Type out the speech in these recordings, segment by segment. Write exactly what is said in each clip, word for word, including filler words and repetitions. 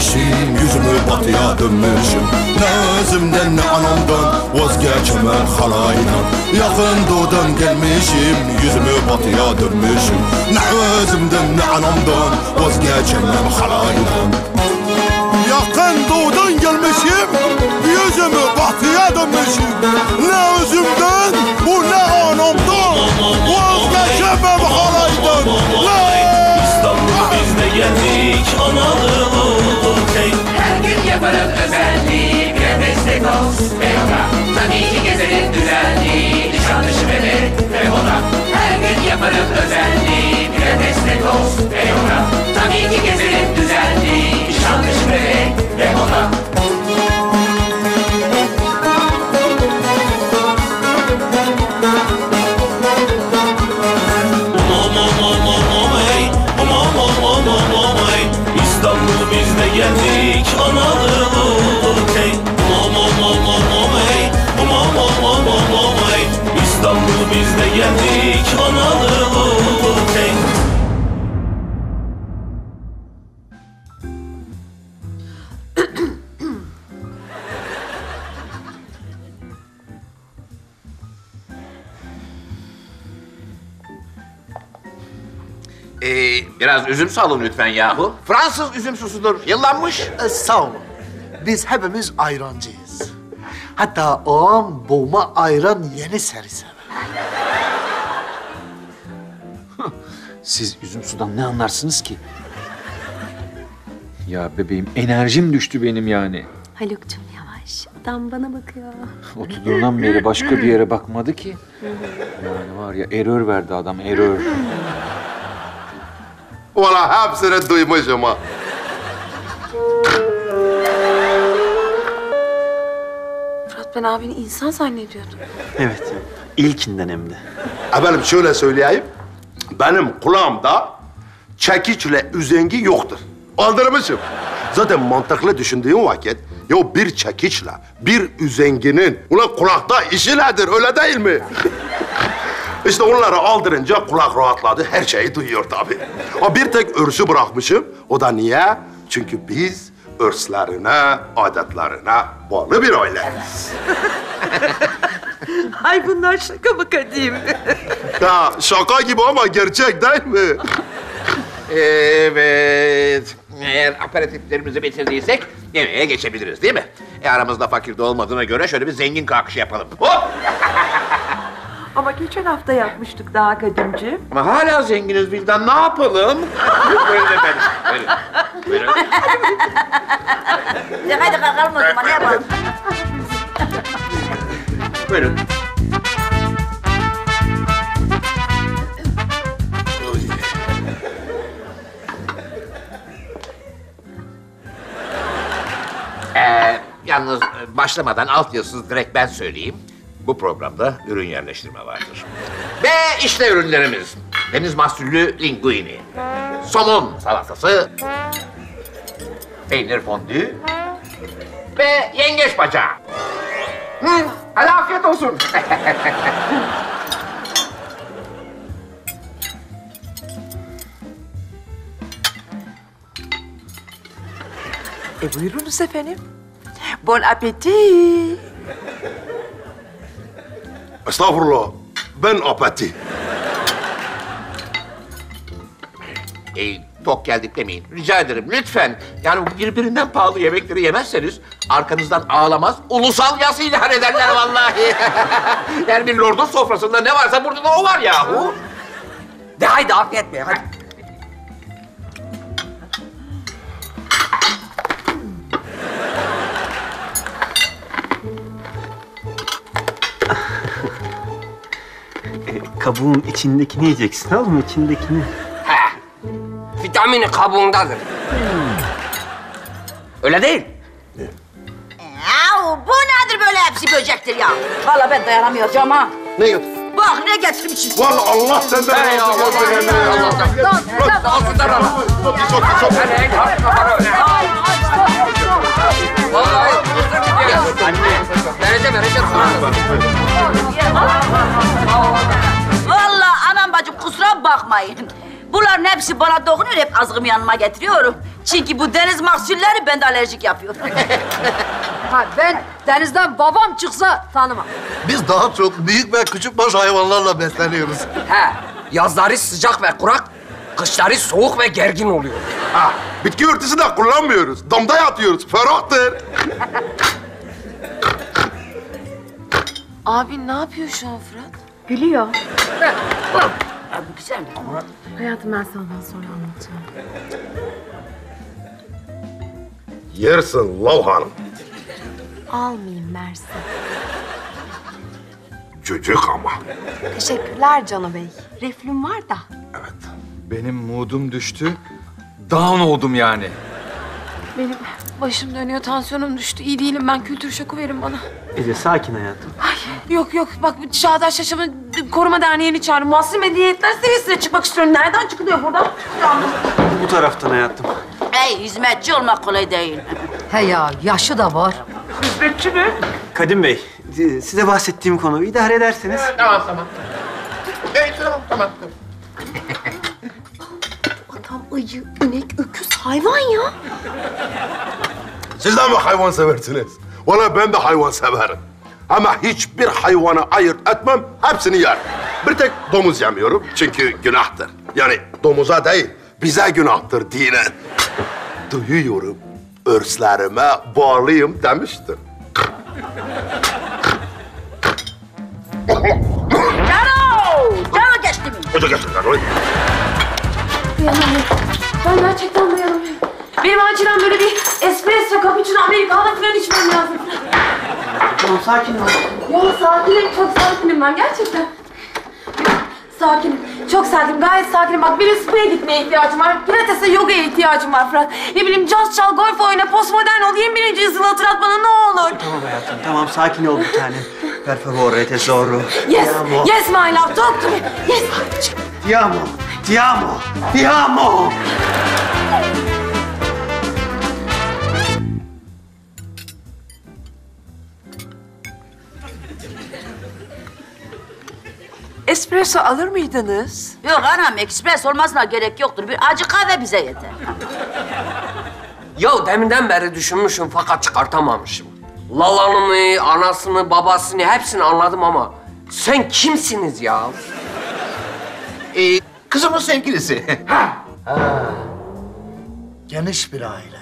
gelmişim, yüzümü batıya dönmüşüm. Ne özümden ne anamdan vazgeçemem halaydan. Yakın doğudan gelmişim, yüzümü batıya dönmüşüm. Ne özümden ne anamdan vazgeçemem halaydan. Yakın doğudan gelmişim, yüzümü batıya dönmüşüm. Ne özümden, bu ne anamdan vazgeçemem halaydan. İstanbul biz de geldik, analı olduk hey. Her gün yaparım özelliği, bir destek olsun ve ona. Tabii ki gezerim düzenli, nişanlışı bebek ve ona. Her gün yaparım özelliği, bir destek olsun ve ona. Tabii ki gezerim düzenli, nişanlışı bebek ve ona. İstanbul biz de geldik, analı olduk hey. İstanbul biz de geldik, analı olduk hey. Ee, biraz üzüm salın lütfen yahu. Fransız üzüm susudur, yıllanmış. Ee, sağ olun. Biz hepimiz ayrancıyız. Hatta ağam boğma ayran yeni serisi. Siz üzüm sudan ne anlarsınız ki? Ya bebeğim, enerjim düştü benim yani. Haluk'cum yavaş. Adam bana bakıyor. Oturduğundan beri başka bir yere bakmadı ki. Yani var ya, error verdi adam, error. Valla hepsini duymuşum ha. Fırat, ben abini insan zannediyordum. Evet, ilkinden hem de. Efendim şöyle söyleyeyim. Benim kulağımda çekiçle üzengi yoktur. Aldırmışım. Zaten mantıklı düşündüğüm vakit ya bir çekiçle bir üzenginin ulan kulakta işi nedir, öyle değil mi? İşte onları aldırınca kulak rahatladı, her şeyi duyuyor tabii. Ama bir tek örsü bırakmışım. O da niye? Çünkü biz örslerine, adetlerine bağlı bir aileyiz. Ay bunlar şaka mı Kadim? Ya şaka gibi ama gerçek değil mi? Evet. Eğer aperatiflerimizi bitirdiysek yemeğe geçebiliriz değil mi? E aramızda fakir de olmadığına göre şöyle bir zengin kalkışı yapalım. Hop! Ama geçen hafta yapmıştık daha Kadimciğim. Ama hala zenginiz Vildan, ne yapalım? Buyurun efendim, buyurun. Buyurun. Ya hadi kalkalım o zaman, ne yapalım? Buyurun. Ee, yalnız başlamadan altyazısız direkt ben söyleyeyim. Bu programda ürün yerleştirme vardır. Ve işte ürünlerimiz. Deniz mahsullü linguini, somon salatası, peynir fondü ve yengeç bacağı. Hı, hadi afiyet olsun. E buyurunuz efendim. Bon appétit. Estağfurullah. Ben apati. E, tok geldik demeyin. Rica ederim lütfen. Yani bu birbirinden pahalı yemekleri yemezseniz arkanızdan ağlamaz, ulusal yas ilan ederler vallahi. Yani bir lordun sofrasında ne varsa burada da o var yahu. De haydi afiyet bey, hadi. E, kabuğun içindekini yiyeceksin oğlum, içindekini. He. Vitamini kabuğundadır. Öyle değil. Ya bu nedir böyle, hepsi böcektir ya. Vallahi ben dayanamıyorum ha. Ne yok? Bak ne getirmişsin. Vallahi Allah senden razı olsun. Vereceğim, vereceğim sana. Vallahi anam bacım kusura bakmayın. Bunların hepsi bana dokunuyor, hep azgımı yanıma getiriyorum. Çünkü bu deniz mahsulleri bende alerjik yapıyor. Ha, ben denizden babam çıksa tanımam. Biz daha çok büyük ve küçük baş hayvanlarla besleniyoruz. He, yazları sıcak ve kurak, kışları soğuk ve gergin oluyor. Ha, bitki örtüsü de kullanmıyoruz. Damda yatıyoruz. Ferahtır. Abi ne yapıyor şu an Fırat? Gülüyor. Abi güzel mi? Hayatım ben sana daha sonra anlatacağım. Yersin Lav Hanım. Almayayım Mersi. Cücük ama. Teşekkürler Cano Bey. Reflüm var da. Benim moodum düştü. Down oldum yani. Benim başım dönüyor, tansiyonum düştü. İyi değilim ben, kültür şoku verin bana. Ece sakin hayatım. Yok yok, bak Çağdaş Yaşamı Koruma Derneği'ni çağırın. Muhasır medeniyetler seviyesine çıkmak istiyorum. Nereden çıkılıyor buradan? Bu taraftan hayatım. Hey, hizmetçi olmak kolay değil. He ya, yaşı da var. Kadim Bey, e, size bahsettiğim konuyu idare ederseniz. Tamam, tamam. Evet, tamam, tamam. Adam ayı, inek, öküz, hayvan ya. Siz de mi hayvan seversiniz? Valla ben de hayvan severim. Ama hiçbir hayvanı ayırt etmem, hepsini yerim. Bir tek domuz yemiyorum çünkü günahtır. Yani domuza değil, bize günahtır dinen. Duyuyorum, örslerime bağlıyım demiştir. Cano! Cano geçti mi? Hoca gerçekten öyle. Dayanamıyorum. Ben gerçekten dayanamıyorum. Benim acilen böyle bir espresso, cappuccino, americano falan içmem lazım. Tamam, sakin ol. Ya sakinim, çok sakinim ben gerçekten. Sakinim, çok sakinim, gayet sakinim. Bak benim spa'ya gitmeye ihtiyacım var. Pilates'e, yoga'ya ihtiyacım var Fırat. Ne bileyim, caz çal, golf oyna, postmodern ol, yirmi birinci yüzyılı hatırlat bana ne olur. Tamam hayatım, tamam sakin ol bir tanem. Per favore tesoro. Yes, Ti amo. yes my love, talk to me. Yes. Ti amo, ti amo, ti amo. Espresso alır mıydınız? Yok anam, ekspres olmasına gerek yoktur. Bir acı kahve bize yeter. Ya deminden beri düşünmüşüm fakat çıkartamamışım. Lalanını, anasını, babasını hepsini anladım ama sen kimsiniz ya? Ee, kızımın sevgilisi. Geniş bir aile.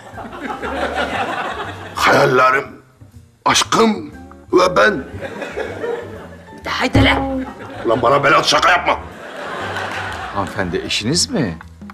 Hayallerim, aşkım ve ben. Haydi lan. Ulan bana belat şaka yapma. Hanımefendi eşiniz mi?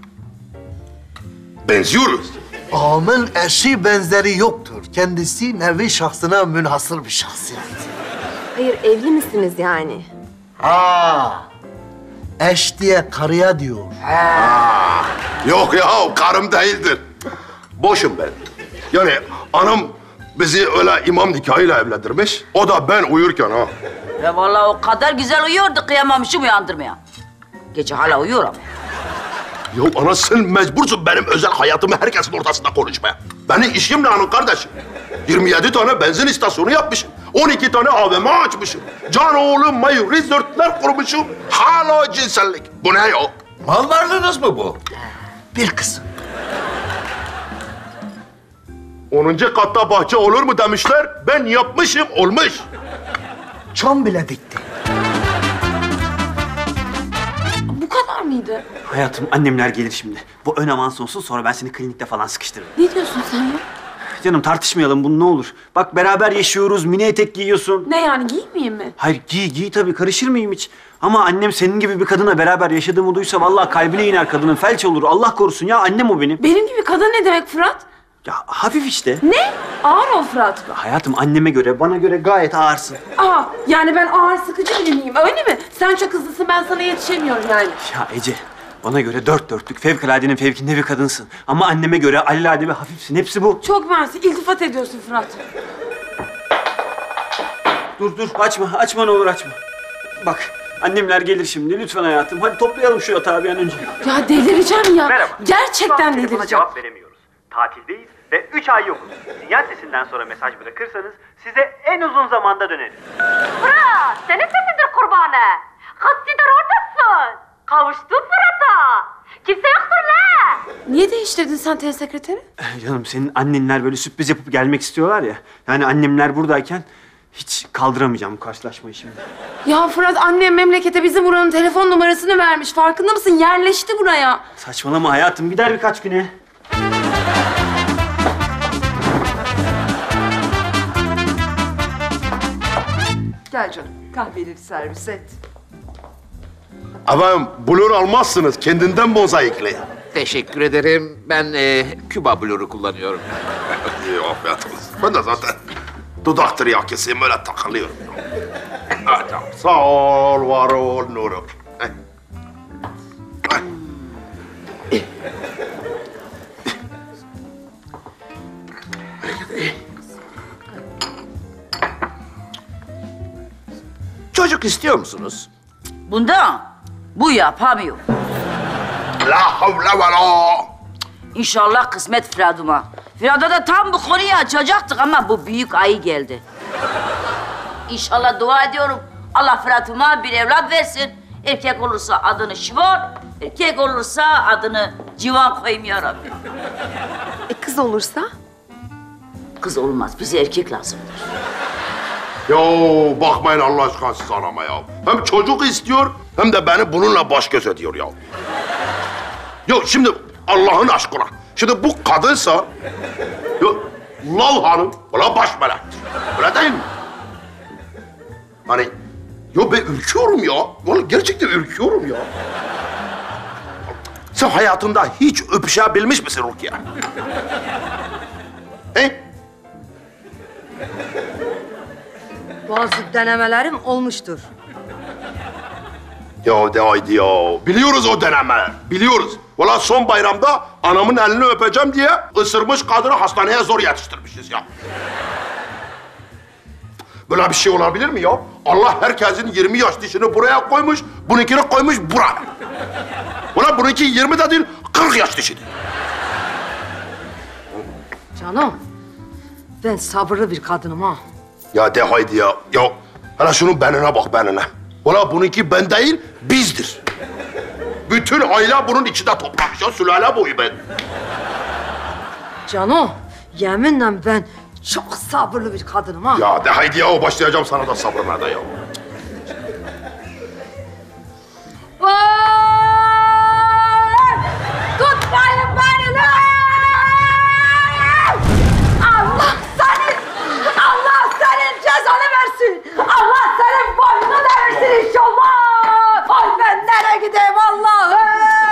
Benziyoruz. Ağamın eşi benzeri yoktur. Kendisi nevi şahsına münhasır bir şahsiyet. Hayır, evli misiniz yani? Ha. Eş diye karıya diyor. Yok ya, karım değildir. Boşum ben. Yani anam bizi öyle imam nikahıyla evlendirmiş. O da ben uyurken ha. Ya vallahi o kadar güzel uyuyordu, kıyamamışım uyandırmaya. Gece hala uyuyor ama. Ya ana sen mecbursun benim özel hayatımı herkesin ortasında konuşmaya. Benim işim ne hanım kardeşim? yirmi yedi tane benzin istasyonu yapmışım. on iki tane A V M açmışım. Canoğlu Mayu Resort'lar kurmuşum. Hala cinsellik. Bu ne ya? Mal varlığınız mı bu? Bir kısım. onuncu katta bahçe olur mu demişler. Ben yapmışım, olmuş. Çam bile dikti. Bu kadar mıydı? Hayatım, annemler gelir şimdi. Bu ön avans olsun, sonra ben seni klinikte falan sıkıştırırım. Ne diyorsun sen ya? Canım tartışmayalım bunu, ne olur. Bak beraber yaşıyoruz, mini etek giyiyorsun. Ne yani, giymeyeyim mi? Hayır giy, giy tabii, karışır mıyım hiç? Ama annem senin gibi bir kadına beraber yaşadığımı duysa vallahi kalbine iner kadının, felç olur. Allah korusun ya, annem o benim. Benim gibi kadın ne demek Fırat? Ya hafif işte. Ne? Ağır ol Fırat. Hayatım, anneme göre, bana göre gayet ağırsın. Aa, yani ben ağır sıkıcı biri miyim, öyle mi? Sen çok hızlısın, ben sana yetişemiyorum yani. Ya Ece, bana göre dört dörtlük, fevkaladenin fevkinde bir kadınsın. Ama anneme göre alelade ve hafifsin, hepsi bu. Çok mersi, iltifat ediyorsun Fırat. Dur dur, açma, açma ne olur açma. Bak, annemler gelir şimdi, lütfen hayatım. Hadi toplayalım şu yatağı bir an önce. Ya delireceğim ya. Merhaba. Gerçekten delireceğim. cevap veremiyoruz. Tatildeyiz ve üç ay yokuz. Sinyal sesinden sonra mesaj bırakırsanız size en uzun zamanda döneriz. Fırat, senin sesidir kurbanı. Kız Sidar oradasın. Kavuştun Fırat'a. Kimse Niye değiştirdin sen telesekreteri? Canım senin annenler böyle sürpriz yapıp gelmek istiyorlar ya. Yani annemler buradayken hiç kaldıramayacağım bu karşılaşmayı şimdi. Ya Fırat, annem memlekete bizim buranın telefon numarasını vermiş. Farkında mısın? Yerleşti buraya. Saçmalama hayatım, gider birkaç güne. Gel canım, kahveleri servis et. Efendim blur almazsınız. Kendinden mozaikli. Teşekkür ederim. Ben e, Küba Blur'u kullanıyorum. İyi, afiyet olsun. Ben de zaten dudak tiryakisiyim, öyle takılıyorum. Evet, tamam. Sağ ol, var ol, Nur'um. Heh. Heh. Çocuk istiyor musunuz? Bunda bu yapamıyor. La havle ve la. İnşallah kısmet Fırat'ıma. Fırat'a da tam bu konuyu açacaktık ama bu büyük ayı geldi. İnşallah dua ediyorum. Allah Fırat'ıma bir evlat versin. Erkek olursa adını Şivon, erkek olursa adını Civan koyayım ya Rabbi. E kız olursa? Kız olmaz, bize erkek lazımdır. Ya bakmayın Allah aşkına siz anama ya. Hem çocuk istiyor hem de beni bununla baş göz ediyor ya. Ya şimdi Allah'ın aşkına. Şimdi bu kadınsa... Ya Lal Hanım, ulan baş melektir. Öyle değil mi? Hani... Ya ben ürküyorum ya. Vallahi gerçekten ürküyorum ya. Sen hayatında hiç öpüşebilmiş misin Rukiye? He? Bazı denemelerim olmuştur. Ya de haydi ya. Biliyoruz o denemeler. Biliyoruz. Valla son bayramda anamın elini öpeceğim diye ısırmış kadını hastaneye zor yetiştirmişiz ya. Böyle bir şey olabilir mi ya? Allah herkesin yirmi yaş dişini buraya koymuş, bununkini koymuş buraya. Ulan bununki yirmi de değil, kırk yaş dişidir. Canım, ben sabırlı bir kadınım ha. Ya de haydi ya. Ya hele şunun benine bak benine. Valla bununki ben değil, bizdir. Bütün aile bunun içinde toplanmış ya, sülale boyu ben. Canım, yeminle ben çok sabırlı bir kadınım ha. Ya de haydi ya, başlayacağım sana da sabrına da ya. Tutmayın beni lan! Allah senin, Allah senin cezanı versin. Allah senin boynunu devirsin inşallah. Ay ben nereye gideyim Allah'ım?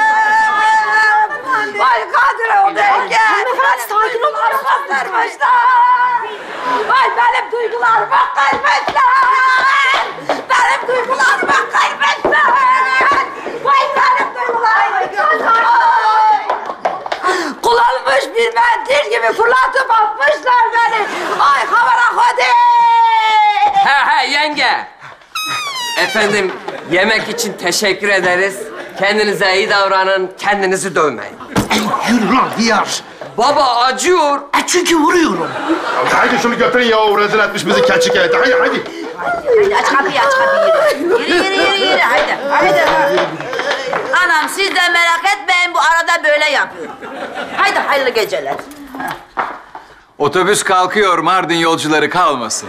Ay Kadir oradayken. Hanımefendi, sakin olun. Kaldırmışlar. Ay benim duygularımı kaybettiler. Benim duygularımı kaybettiler. Ay benim duygularımı kaybettiler. Kullanılmış bir mendil gibi fırlatıp atmışlar beni. Ay kamera hadi. He he yenge. Efendim yemek için teşekkür ederiz. Kendinize iyi davranın, kendinizi dövmeyin. Yürü lan hıyar. Baba acıyor. E çünkü vuruyorum. Ya haydi şunu götürün ya, rezil etmiş bizi keçi keyete. Haydi haydi. Haydi aç kapıyı aç kapıyı yürü. Yürü yürü yürü yürü haydi. Haydi. Anam siz de merak etmeyin bu arada böyle yapıyor. Haydi hayırlı geceler. Otobüs kalkıyor, Mardin yolcuları kalmasın.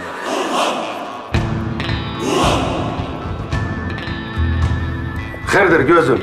Hayırdır gözüm?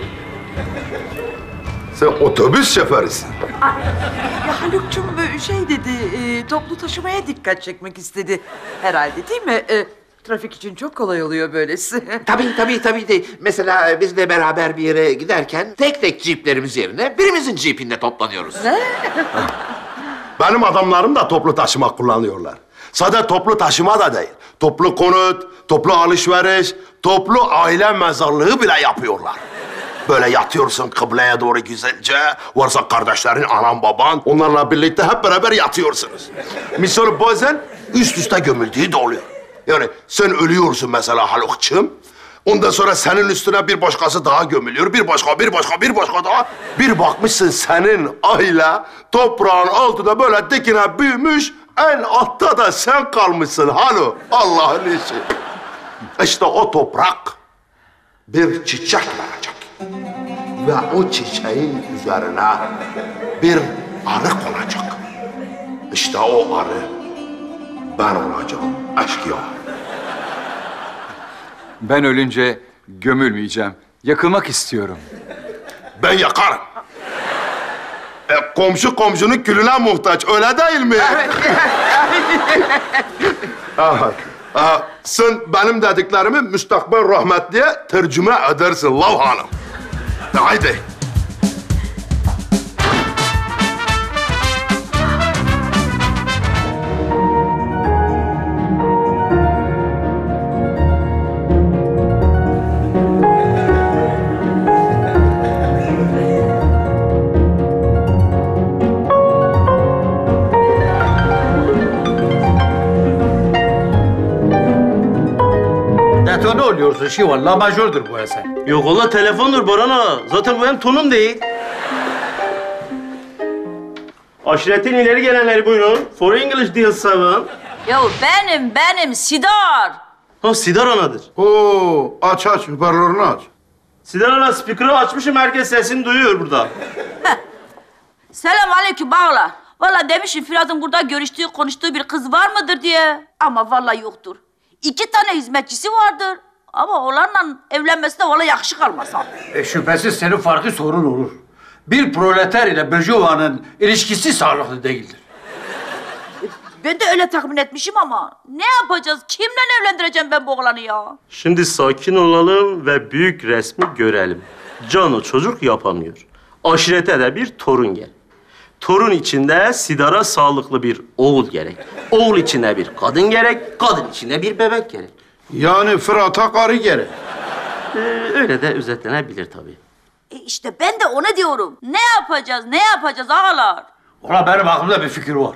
Sen otobüs şoförüsün. Ya Haluk'cum şey dedi, e, toplu taşımaya dikkat çekmek istedi herhalde değil mi? E, trafik için çok kolay oluyor böylesi. Tabii tabii tabii de mesela bizle beraber bir yere giderken tek tek ciplerimiz yerine birimizin cipinde toplanıyoruz. Benim adamlarım da toplu taşıma kullanıyorlar. Sadece toplu taşıma da değil. Toplu konut, toplu alışveriş, toplu aile mezarlığı bile yapıyorlar. Böyle yatıyorsun kıbleye doğru güzelce. Varsa kardeşlerin, anan, baban. Onlarla birlikte hep beraber yatıyorsunuz. Misal bazen üst üste gömüldüğü de oluyor. Yani sen ölüyorsun mesela Haluk'cığım. Ondan sonra senin üstüne bir başkası daha gömülüyor. Bir başka, bir başka, bir başka daha. Bir bakmışsın senin aile toprağın altında böyle dikine büyümüş. En altta da sen kalmışsın Haluk. Allah'ın işi. İşte o toprak bir çiçek verecek. ve o çiçeğin üzerine bir arı konacak. İşte o arı ben olacağım eşkıya. Ben ölünce gömülmeyeceğim. Yakılmak istiyorum. Ben yakarım. E, komşu komşunun külüne muhtaç, öyle değil mi? Aha. Aha. Sen benim dediklerimi müstakbel rahmetliye tercüme edersin Lav Hanım. Haydi. Detone oluyorsun Şivan. La majördür bu eser. Yok ola telefondur Boran ağa. Zaten bu benim tonum değil. Aşiretin ileri gelenleri buyurun. For English Deal seven. Ya benim, benim Sidar. Ha Sidar anadır. Oo, aç aç, hoparlörünü aç. Sidar ana speaker'ı açmışım. Herkes sesini duyuyor burada. Selam aleyküm bağlar. Vallahi demişim Fırat'ın burada görüştüğü, konuştuğu bir kız var mıdır diye. Ama vallahi yoktur. İki tane hizmetçisi vardır. Ama oğlanla evlenmesine vallahi yakışık almaz ha. E, şüphesiz senin farklı sorun olur. Bir proleter ile Burjuva'nın ilişkisi sağlıklı değildir. Ben de öyle tahmin etmişim ama ne yapacağız? Kimle evlendireceğim ben bu oğlanı ya? Şimdi sakin olalım ve büyük resmi görelim. Cano çocuk yapamıyor. Aşirete de bir torun gel. Torun içinde Sidar'a sağlıklı bir oğul gerek. Oğul içinde bir kadın gerek. Kadın içinde bir bebek gerek. Yani Fırat'a karı gerek. Ee, öyle de özetlenebilir tabii. E işte ben de ona diyorum. Ne yapacağız, ne yapacağız ağalar? Ulan benim aklımda bir fikir var.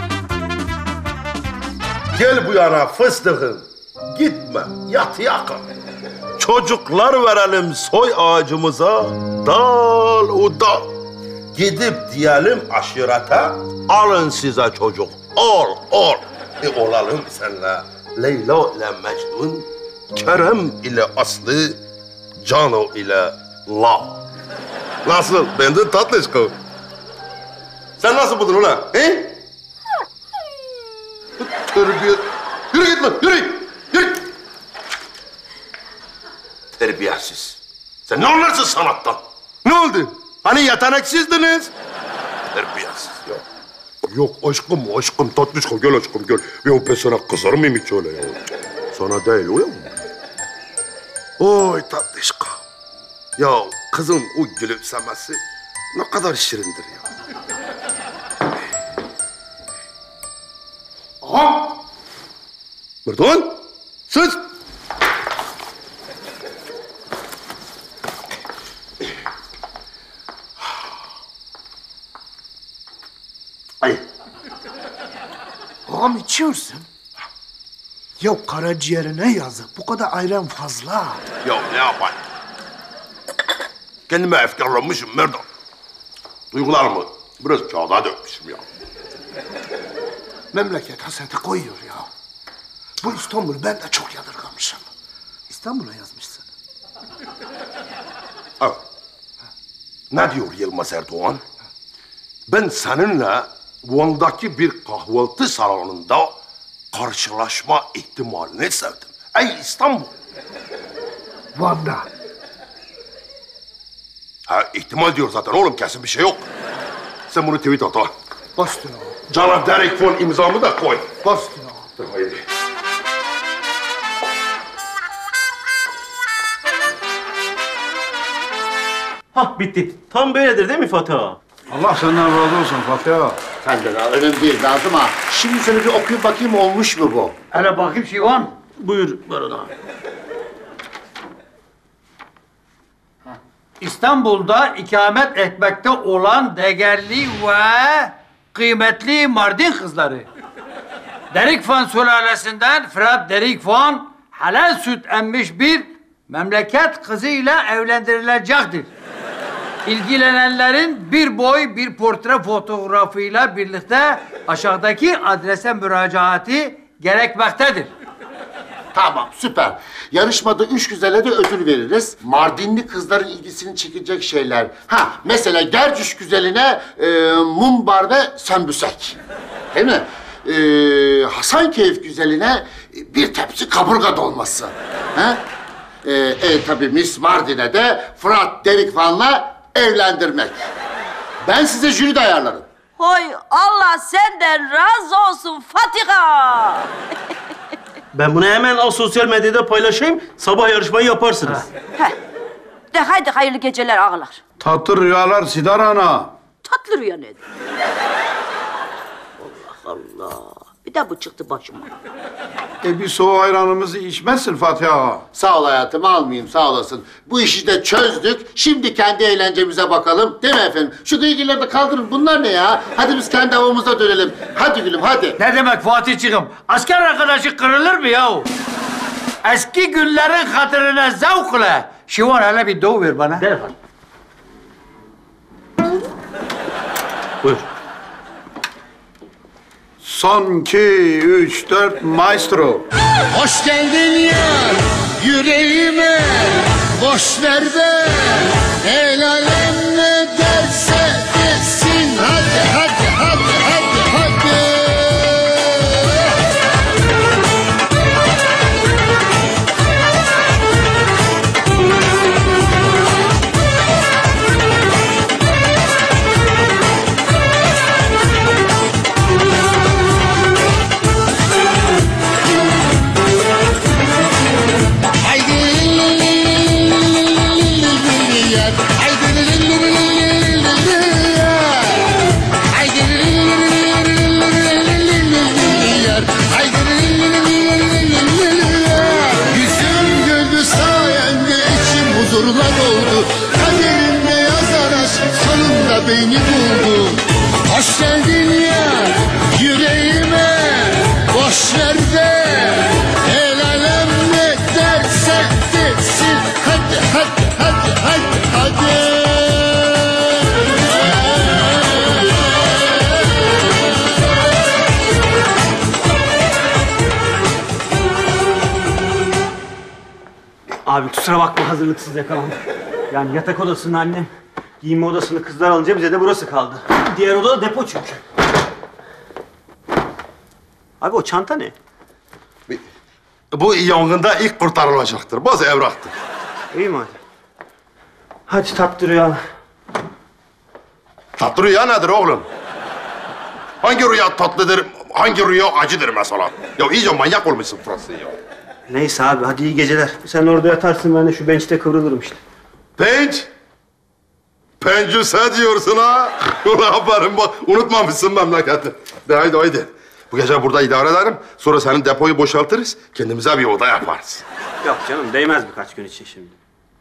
Gel bu yana fıstığım. Gitme, yat yakın. Çocuklar verelim soy ağacımıza, dal o dal. Gidip diyelim aşirete, alın size çocuk. Ol, ol. E olalım senle. Leyla ile Mecnun, Kerem ile Aslı, Cano ile La. Nasıl? Bendin tatlışko. Sen nasıl buldun ulan? He? Terbiye... Yürü gitme, yürü! Yürü! Terbiyesiz. Sen ne anlarsın sanattan? Ne oldu? Hani yeteneksizdiniz? Terbiyesiz ya. Yok aşkım, aşkım, tatlışko, gel aşkım, gel. Ya ben sana kızar mıyım hiç öyle ya? Sana değil, uyuyor mu? Oy tatlışko. Ya kızın o gülümsemesi ne kadar şirindir ya. Aha! Merdan, sus! Ay. Ağam içiyorsun. Ya karaciğerine yazık. Bu kadar ayran fazla. Ya ne yapayım? Kendime efkarlanmışım Merdan. Duygularımı biraz kağıda dökmüşüm ya. Memleket hasreti koyuyor ya. Bu İstanbul ben de çok yadırgamışım. İstanbul'a yazmışsın. Evet. Ne diyor Yılmaz Erdoğan? Ben seninle Van'daki bir kahvaltı salonunda karşılaşma ihtimalini sevdim. Ey İstanbul! Van'da. Ha, ihtimal diyor zaten oğlum, kesin bir şey yok. Sen bunu tweet at ha. Bastın o. Canav Derek Fon imzamı da koy. Bastın o. Haydi. Hah bitti. Tam böyledir değil mi Fatih ağa? Allah senden razı olsun Fatih ağa. Senden ha, önemli değil Nazım ağa. Şimdi sana bir okuyup bakayım olmuş mu bu? Hele bakayım Şivan. Buyur Baran ağa. İstanbul'da ikamet etmekte olan değerli ve kıymetli Mardin kızları. Derikfan sülalesinden Fırat Derikfan helal süt emmiş bir memleket kızıyla evlendirilecektir. İlgilenenlerin bir boy bir portre fotoğrafıyla birlikte aşağıdaki adrese müracaati gerekmektedir. Tamam, süper. Yarışmada üç güzele de ödül veririz. Mardinli kızların ilgisini çekecek şeyler. Ha, mesela Gercüş güzeline e, mumbar ve sembüsek. Değil mi? E, Hasankeyf güzeline bir tepsi kaburga dolması. Ha? E, e, tabii Miss Mardin'e de Fırat Delikvan'la evlendirmek. Ben size jüri de ayarlarım. Hoy Allah senden razı olsun Fatiha. Ben bunu hemen sosyal medyada paylaşayım. Sabah yarışmayı yaparsınız. Heh. De haydi hayırlı geceler ağalar. Tatlı rüyalar Sidar Ana. Tatlı rüya nedir? Allah Allah. Bir de bu çıktı başıma. E bir soğuk ayranımızı içmezsin Fatiha. Sağ ol hayatım, almayayım, sağ olasın. Bu işi de çözdük. Şimdi kendi eğlencemize bakalım. Değil mi efendim? Şu gıygıları da kaldırın. Bunlar ne ya? Hadi biz kendi havamıza dönelim. Hadi gülüm, hadi. Ne demek Fatih'ciğim? Asker arkadaşı kırılır mı yahu? Eski günlerin hatırına zevkle. Şivan hele bir doğu ver bana. Ver efendim. Buyur. Son iki, üç, dört, maestro. Hoş geldin ya yüreğime. Boş ver de el alem ne derse desin. Hadi, hadi, hadi, hadi, hadi. Yüzüm güldü sayende içim huzurla doldu. Kaderimde yazan aşk sonunda beni buldu. Hoş geldin ya yüreğime. Boş ver de el alem ne derse desin. Hadi hadi hadi hadi hadi. Abi kusura bakma hazırlıksız yakalandık. Yani yatak odasını annem, giyinme odasını kızlar alınca bize de burası kaldı. Diğer oda da depo çünkü. Abi o çanta ne? Bu yangında ilk kurtarılacaktır. Bazı evraktır. İyi mi hadi? Hadi tatlı rüyalar. Tatlı rüya nedir oğlum? Hangi rüya tatlıdır, hangi rüya acıdır mesela? Ya iyice manyak olmuşsun Fransız ya. Neyse abi hadi iyi geceler. Sen orada yatarsın ben de şu bençte kıvrılırım işte. Penç? Pencüse diyorsun ha? Ulan haberim bak, unutmamışsın memleketi. De haydi haydi. Bu gece burada idare ederim. Sonra senin depoyu boşaltırız. Kendimize bir oda yaparız. Yok canım değmez birkaç gün için şimdi.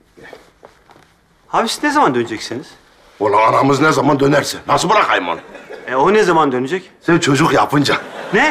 Abi siz ne zaman döneceksiniz? Ulan anamız ne zaman dönerse. Nasıl bırakayım onu? E o ne zaman dönecek? Sen çocuk yapınca. Ne?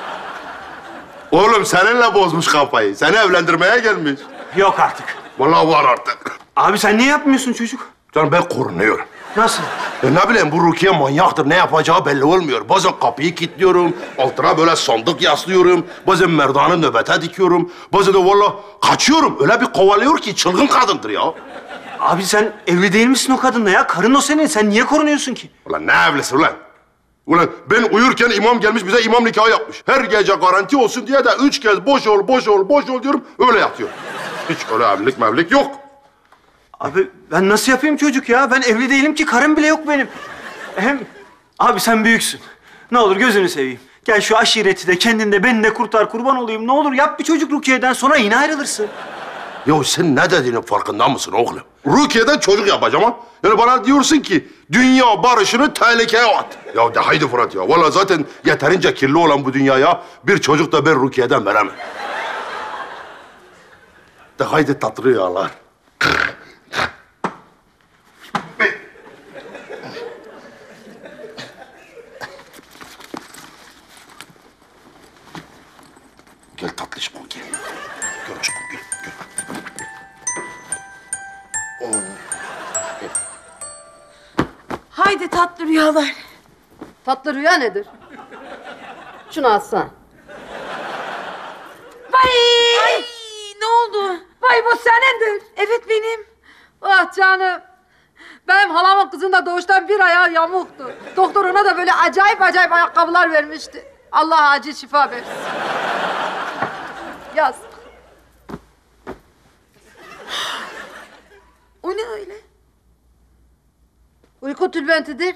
Oğlum seninle bozmuş kafayı. Seni evlendirmeye gelmiş. Yok artık. Vallahi var artık. Abi sen niye yapmıyorsun çocuk? Canım ben korunuyorum. Nasıl? E ne bileyim bu Rukiye manyaktır. Ne yapacağı belli olmuyor. Bazen kapıyı kilitliyorum. Altına böyle sandık yaslıyorum. Bazen merdanı nöbete dikiyorum. Bazen de vallahi kaçıyorum. Öyle bir kovalıyor ki çılgın kadındır ya. Abi sen evli değil misin o kadınla ya? Karın o senin. Sen niye korunuyorsun ki? Ulan ne evlisi ulan? Ulan ben uyurken imam gelmiş bize imam nikahı yapmış. Her gece garanti olsun diye de üç kez boş ol, boş ol, boş ol diyorum. Öyle yatıyor. Hiç öyle evlilik mevlilik yok. Abi ben nasıl yapayım çocuk ya? Ben evli değilim ki. Karım bile yok benim. Hem abi sen büyüksün. Ne olur gözünü seveyim. Gel şu aşireti de kendin de beni de kurtar kurban olayım. Ne olur yap bir çocuk Rukiye'den sonra yine ayrılırsın. Ya sen ne dediğinin farkında mısın oğlum? Rukiye'den çocuk yapacağım ha. Yani bana diyorsun ki dünya barışını tehlikeye at. Ya de haydi Fırat ya. Vallahi zaten yeterince kirli olan bu dünyaya bir çocuk da ben Rukiye'den veremem. De haydi tatlı rüyalar. Gel tatlışım gel. Gel aşkım gel. Gel. Oh. Gel. Haydi tatlı rüyalar. Tatlı rüya nedir? Şunu alsana. Vay! Köpek bu senindir. Evet benim. Ah canım. Benim halamın kızında doğuştan bir ayağı yamuktu. Doktor ona da böyle acayip acayip ayakkabılar vermişti. Allah acil şifa versin. Yaz. O ne öyle? Uyku tülbentidir.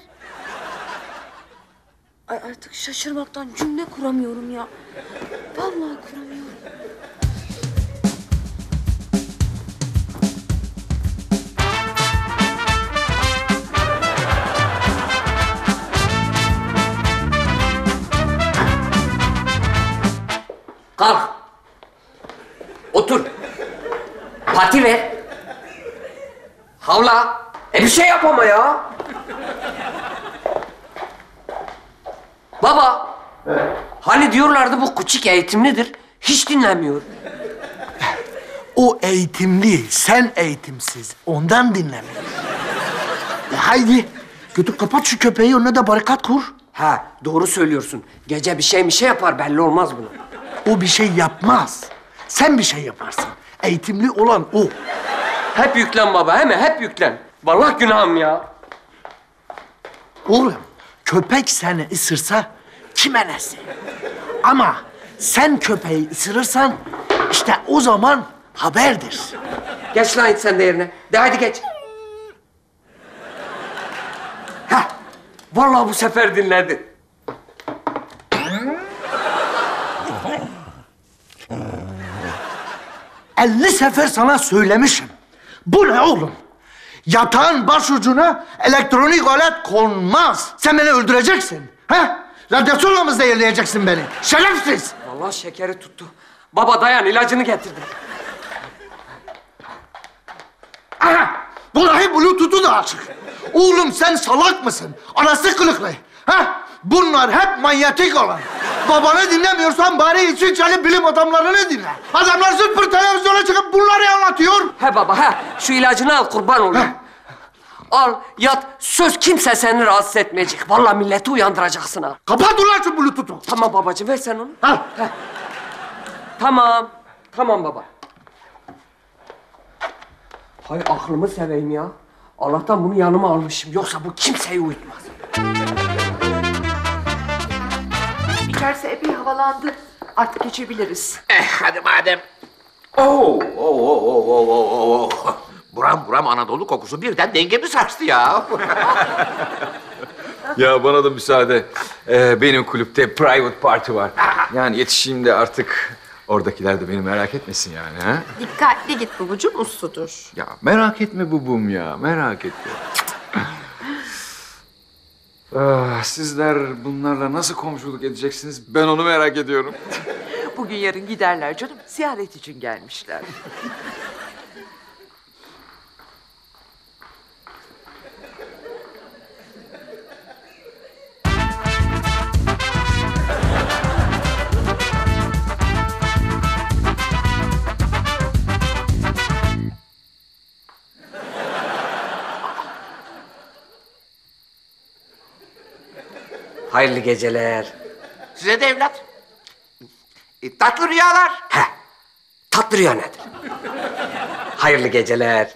Ay artık şaşırmaktan cümle kuramıyorum ya. Vallahi kuramıyorum. Kalk. Otur. Pati ver. Havla. E bir şey yap ama ya. Baba. Hani diyorlardı bu küçük eğitimlidir. Hiç dinlemiyor. O eğitimli, sen eğitimsiz. Ondan dinlemiyor. E haydi, götür kapat şu köpeği, önüne de barikat kur. Ha, doğru söylüyorsun. Gece bir şey bir şey yapar, belli olmaz buna. O bir şey yapmaz. Sen bir şey yaparsın. Eğitimli olan o. Hep yüklen baba, he mi? Hep yüklen. Vallahi günahım ya. Oğlum, köpek seni ısırsa kime nesi? Ama sen köpeği ısırırsan işte o zaman haberdir. Geç lan sen de yerine. De hadi geç. Heh, vallahi bu sefer dinledin. elli sefer sana söylemişim. Bu ne oğlum? Yatağın başucuna elektronik alet konmaz. Sen beni öldüreceksin. Ha? Radyasyonla mı zehirleyeceksin beni? Şerefsiz! Vallahi şekeri tuttu. Baba dayan, ilacını getirdim. Aha! Vallahi Bluetooth'u da açık. Oğlum sen salak mısın? Anası kılıklı. Ha? Bunlar hep manyetik olan. Babanı dinlemiyorsan bari için çalıp bilim adamlarını dinle. Adamlar zıppır televizyona çıkıp bunları anlatıyor. He baba he, şu ilacını al kurban olayım. Al, yat. Söz kimse seni rahatsız etmeyecek. Vallahi milleti uyandıracaksın ha. Kapat ulan şu Bluetooth'u. Tamam babacığım, ver sen onu. Al. Heh. Tamam. Tamam baba. Hay aklımı seveyim ya. Allah'tan bunu yanıma almışım. Yoksa bu kimseyi uyutmaz. İçerisi epey havalandı. Artık geçebiliriz. Eh hadi madem. Oo, oo, oo, oo, oo, oo. Buram buram Anadolu kokusu birden dengemi sarstı ya. Ya bana da müsaade. Ee, benim kulüpte private party var. Yani yetişeyim de artık oradakiler de beni merak etmesin yani. Ha? Dikkatli git babacığım, usludur. Ya merak etme bubum ya, merak etme. Ah, sizler bunlarla nasıl komşuluk edeceksiniz? Ben onu merak ediyorum. Bugün yarın giderler canım. Ziyaret için gelmişler. Hayırlı geceler. Size de evlat. E, tatlı rüyalar. He. Tatlı rüya nedir? Hayırlı geceler.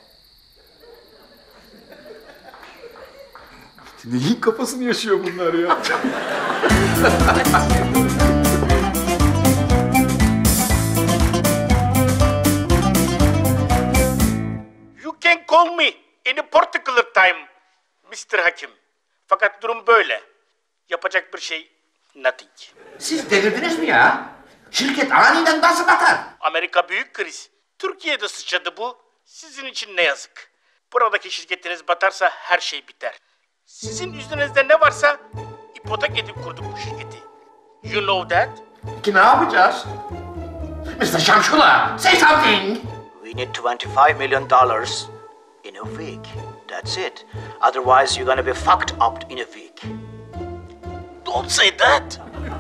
Neyin kafasını yaşıyor bunlar ya? You can call me in a particular time, mister Hakim. Fakat durum böyle. Yapacak bir şey nothing. Siz delirdiniz mi ya? Şirket aniden nasıl batar? Amerika büyük kriz. Türkiye'de sıçradı bu. Sizin için ne yazık. Buradaki şirketiniz batarsa her şey biter. Sizin üzerinizde ne varsa ipotek edip kurduk bu şirketi. You know that? Ki ne yapacağız? mister Şamşula, say something. We need twenty-five million dollars in a week. That's it. Otherwise, you're gonna be fucked up in a week. Don't say that.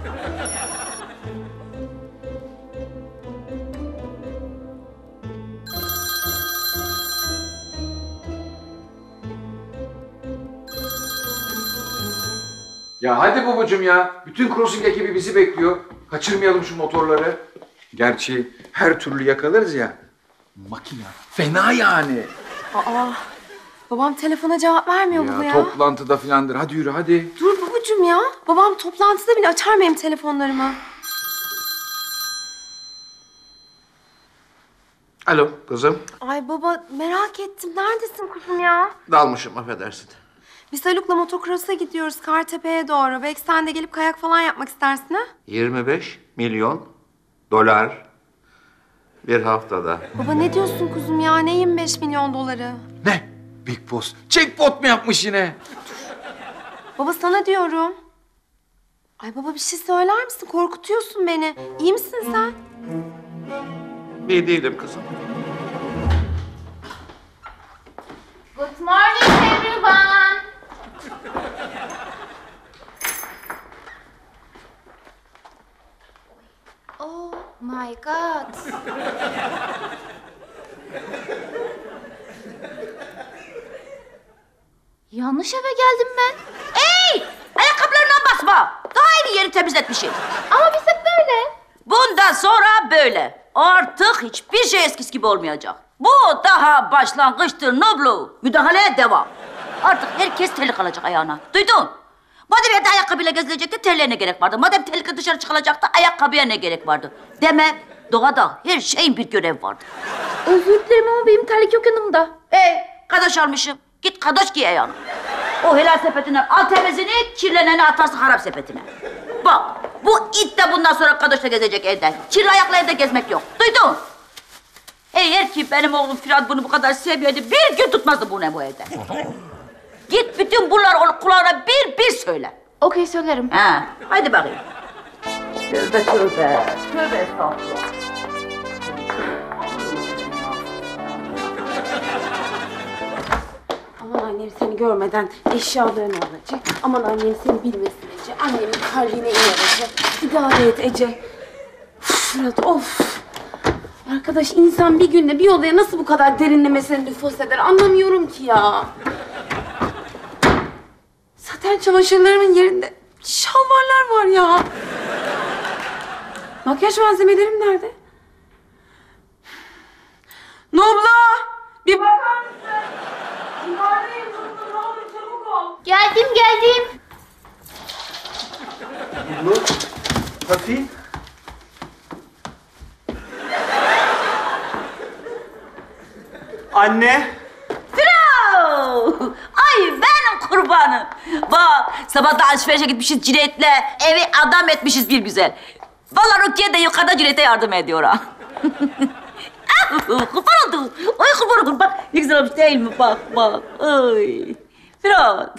Ya hadi babacığım ya. Bütün crossing ekibi bizi bekliyor. Kaçırmayalım şu motorları. Gerçi her türlü yakalarız ya. Makine. Fena yani. Aa, babam telefona cevap vermiyor baba Ya ya. toplantıda filandır. Hadi yürü hadi. Dur babacığım ya. Babam toplantıda bile açar benim telefonlarımı. Alo kızım. Ay baba merak ettim. Neredesin kuzum ya? Dalmışım affedersin. Biz Haluk'la motokrosa gidiyoruz Kartepe'ye doğru. Belki sen de gelip kayak falan yapmak istersin ha? yirmi beş milyon dolar bir haftada. Baba ne diyorsun kuzum ya? Ne yirmi beş milyon doları? Ne? Big Boss. Jackpot mu yapmış yine? Baba sana diyorum. Ay baba bir şey söyler misin? Korkutuyorsun beni. İyi misin sen? İyi değilim kızım. Good morning everyone. Oh my god. Yanlış eve geldim ben. Ey! Ayakkabılarından basma. Daha iyi yeri temizletmişim. Ama biz hep böyle. Bundan sonra böyle. Artık hiçbir şey eskisi gibi olmayacak. Bu daha başlangıçtır Noblu. Müdahaleye devam. Artık herkes terlik alacak ayağına. Duydun? Madem evde ayakkabıyla gezilecekti, terliğe ne gerek vardı? Madem terlikle dışarı çıkılacaktı, ayakkabıya ne gerek vardı? Deme, doğada her şeyin bir görevi vardı. Özür dilerim ama benim terlik yok yanımda. Ee, kadoş almışım. Git kadoş giy ayağına. O helal sepetinden al temizini, kirleneni atarsın harap sepetine. Bak, bu it de bundan sonra kadoşla gezecek evden. Kirli ayakla evde gezmek yok. Duydun? Eğer ki benim oğlum Fırat bunu bu kadar sevmiyordu, bir gün tutmazdı bu ne bu evde. Git bütün bunlar onun kulağına bir bir söyle. Okey söylerim. Ha, haydi bakayım. Tövbe tövbe. Tövbe estağfurullah. Aman annem seni görmeden eşyalarını alacak. Aman annem seni bilmesin Ece. Annemin kalbine inanacak. İdare et Ece. Uf, Fırat of. Arkadaş insan bir günde bir olaya nasıl bu kadar derinlemesine nüfuz eder anlamıyorum ki ya. Zaten çamaşırlarımın yerinde şalvarlar var ya. Makyaj malzemelerim nerede? Nobla! Bir bakar mısın? İmaredeyim Nobla, ne olur çabuk ol. Geldim geldim. Noblu, Fatih. Anne. Bravo! Ay benim kurbanım. Bak sabah da alışverişe gitmişiz Cüneyt'le. Evi adam etmişiz bir güzel. Vallahi Rukiye de yukarıda Cüneyt'e yardım ediyor ha. Kurban oldum. Ay kurban oldum. Bak ne güzel olmuş değil mi? Bak bak. Ay. Fırat.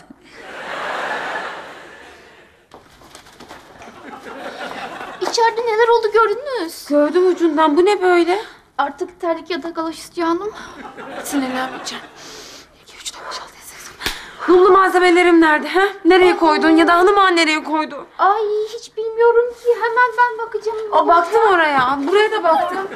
İçeride neler oldu gördünüz? Gördüm ucundan. Bu ne böyle? Artık terlik ya da galoş istiyorum. Sinirlenmeyeceğim. İki, üç, dört, beş, altı, yedi, sekiz. Nobla malzemelerim nerede? Ha? Nereye koydun? Ya da hanım ağa nereye koydu? Ay hiç bilmiyorum ki. Hemen ben bakacağım. O baktım oraya. Buraya da baktım.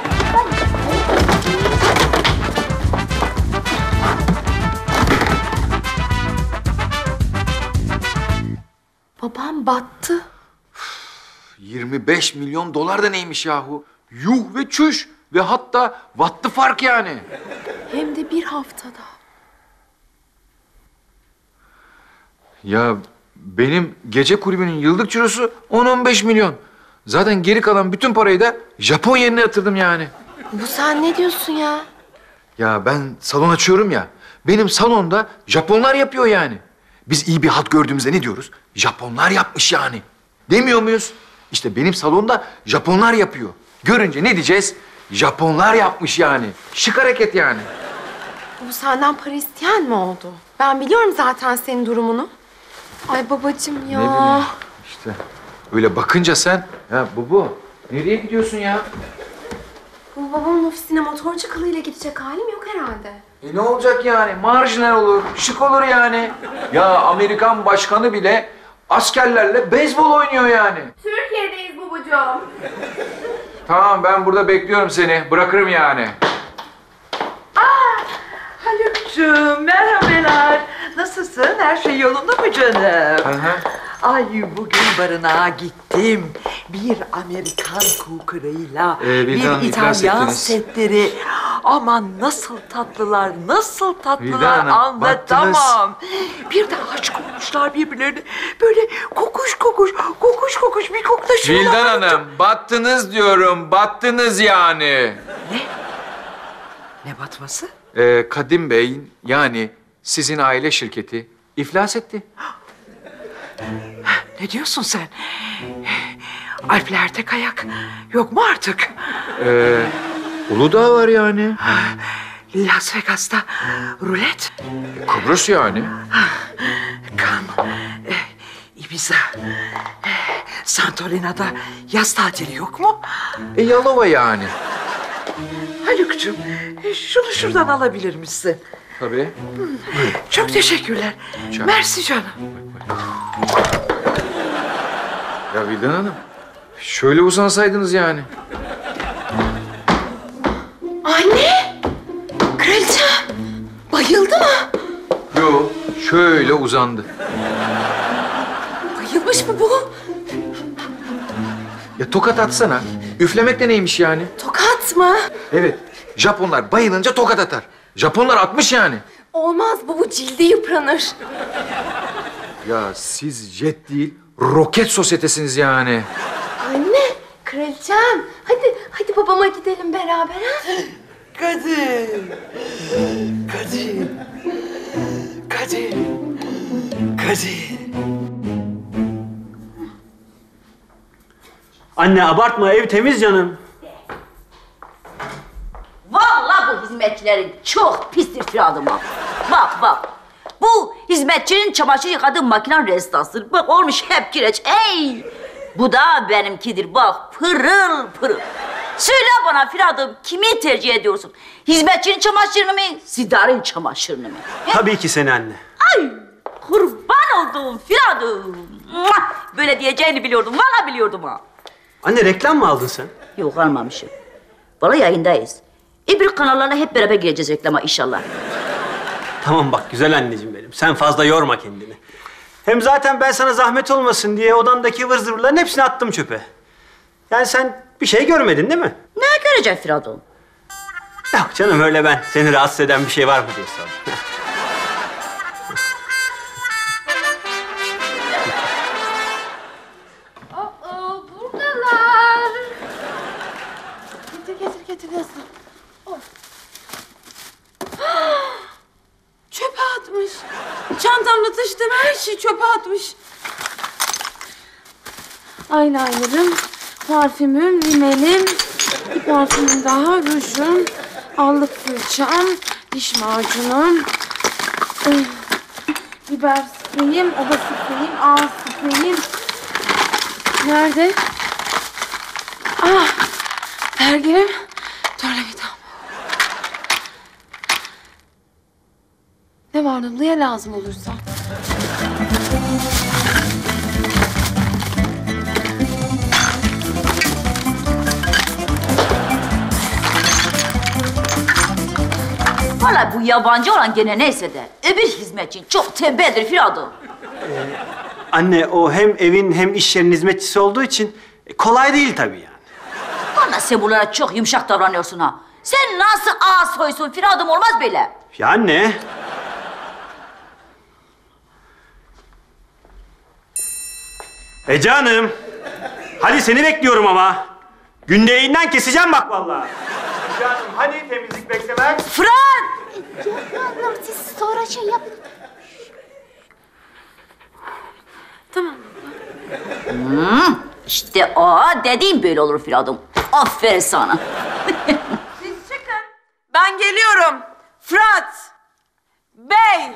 Babam battı. yirmi beş milyon dolar da neymiş yahu? Yuh ve çüş. Ve hatta wattı fark yani. Hem de bir haftada. Ya benim gece kulübünün yıllık cirosu on on beş milyon. Zaten geri kalan bütün parayı da Japon yerine yatırdım yani. Bu sen ne diyorsun ya? Ya ben salon açıyorum ya. Benim salonda Japonlar yapıyor yani. Biz iyi bir hat gördüğümüzde ne diyoruz? Japonlar yapmış yani. Demiyor muyuz? İşte benim salonda Japonlar yapıyor. Görünce ne diyeceğiz? Japonlar yapmış yani. Şık hareket yani. Bu senden para isteyen mi oldu? Ben biliyorum zaten senin durumunu. Ay babacığım ya. Ne bileyim işte. Öyle bakınca sen... Ya Bubu, nereye gidiyorsun ya? Bu babamın ofisine motorcu kılığıyla gidecek halim yok herhalde. E ne olacak yani? Marjinal olur, şık olur yani. Ya Amerikan başkanı bile askerlerle beyzbol oynuyor yani. Türkiye'deyiz babacığım. Tamam, ben burada bekliyorum seni. Bırakırım yani. Haluk'cum merhabalar. Nasılsın? Her şey yolunda mı canım? Hı hı. Ay bugün barınağa gittim. Bir Amerikan kukuruyla Ee, bir Bildan, iflas İtalyan ettiniz. setleri. Aman nasıl tatlılar, nasıl tatlılar Vildan Hanım, anlatamam. Bir de aşık olmuşlar birbirlerine. Böyle kokuş kokuş, kokuş kokuş bir koklaşıyorlar. Vildan Hanım, battınız diyorum, battınız yani. Ne batması? Ee, Kadim Bey'in yani sizin aile şirketi iflas etti. Ne diyorsun sen? Alplerde kayak yok mu artık? Ee, Uludağ var yani. Las Vegas'ta rulet. Kıbrıs yani. Kan, e, Ibiza, e, Santorina'da yaz tatili yok mu? E, Yalova yani. Haluk'cum, e, şunu şuradan alabilir misin? Tabii. Çok teşekkürler. Rica- Mersi canım. Ya Vildan Hanım, şöyle uzansaydınız yani. Anne! Kraliçem! Bayıldı mı? Yo, şöyle uzandı. Bayılmış mı bu? Ya tokat atsana. Üflemek de neymiş yani? Tokat mı? Evet, Japonlar bayılınca tokat atar. Japonlar atmış yani. Olmaz bu, bu cildi yıpranır. Ya siz jet değil, roket sosyetesiniz yani. Anne, kraliçem. Hadi, hadi babama gidelim beraber ha? Kadir! Kadir! Kadir! Kadir! Anne abartma, ev temiz canım. Vallahi bu hizmetçilerin çok pistir Firadıma. Bak bak. Bu hizmetçinin çamaşır yıkadığı makinen restası. Bak olmuş hep kireç. Ey! Bu da benimkidir bak. Pırıl pırıl. Söyle bana Firadım, kimi tercih ediyorsun? Hizmetçinin çamaşırını mı, Sidar'ın çamaşırını mı? Tabii ki seni anne. Ay! Kurban oldum Firadım. Muah! Böyle diyeceğini biliyordum. Vallahi biliyordum ha. Anne reklam mı aldın sen? Yok almamışım. Vallahi yayındayız. İbrik kanallarına hep beraber gireceğiz reklama inşallah. Tamam bak güzel anneciğim benim. Sen fazla yorma kendini. Hem zaten ben sana zahmet olmasın diye odandaki ıvır zıvırların hepsini attım çöpe. Yani sen bir şey görmedin değil mi? Ne göreceksin Firadım? Yok canım öyle ben. Seni rahatsız eden bir şey var mı diye sordum. Aa, buradalar. Getir, getir, getir Nesli. Of. Çöpe atmış. Çantamla taşıdığım her şeyi çöpe atmış. Eyeliner'ım, parfümüm, rimelim, bir parfümüm daha, rujum, allık fırçam, diş macunum, eh, biber spreyim, oda spreyim, ağız spreyim. Nerede? Ah, pergelim, tornavidam. Ne var Dumlu'ya lazım olursa. Vallahi bu yabancı olan gene neyse de öbür hizmetçi çok tembeldir Firadım. Anne o hem evin hem iş yerinin hizmetçisi olduğu için e, kolay değil tabii yani. Bana sen bunlara çok yumuşak davranıyorsun ha. Sen nasıl ağız soysun Firadım, olmaz böyle. Ya anne. Ece Hanım. Hadi seni bekliyorum ama. Günde yayından keseceğim bak vallahi. Ece Hanım hadi temizlik beklemez. Fırat! Hanım siz sonra şey yapın. Tamam. Hmm, işte o dediğim böyle olur Firadım. Aferin sana. Siz çıkın. Ben geliyorum. Fırat! Bey!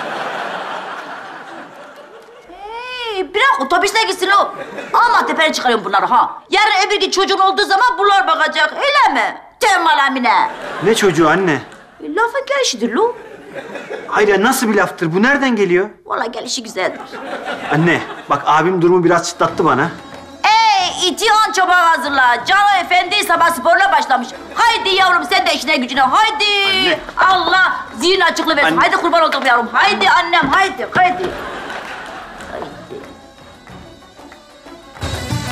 Hey, bırak otobüsle gitsin o. Ama tepene çıkarıyorum bunları ha. Yarın öbür gün çocuğun olduğu zaman bunlar bakacak, öyle mi? Temel Amine. Ne çocuğu anne? E, lafın gelişidir lo. Hayır ya nasıl bir laftır? Bu nereden geliyor? Vallahi gelişi güzeldir. Anne bak abim durumu biraz çıtlattı bana. Ey iti on çoban hazırla. Cano Efendi sabah sporuna başlamış. Haydi yavrum sen de işine gücüne. Haydi. Anne. Allah zihin açıklığı versin. Anne. Haydi kurban oldum yavrum. Haydi annem haydi haydi.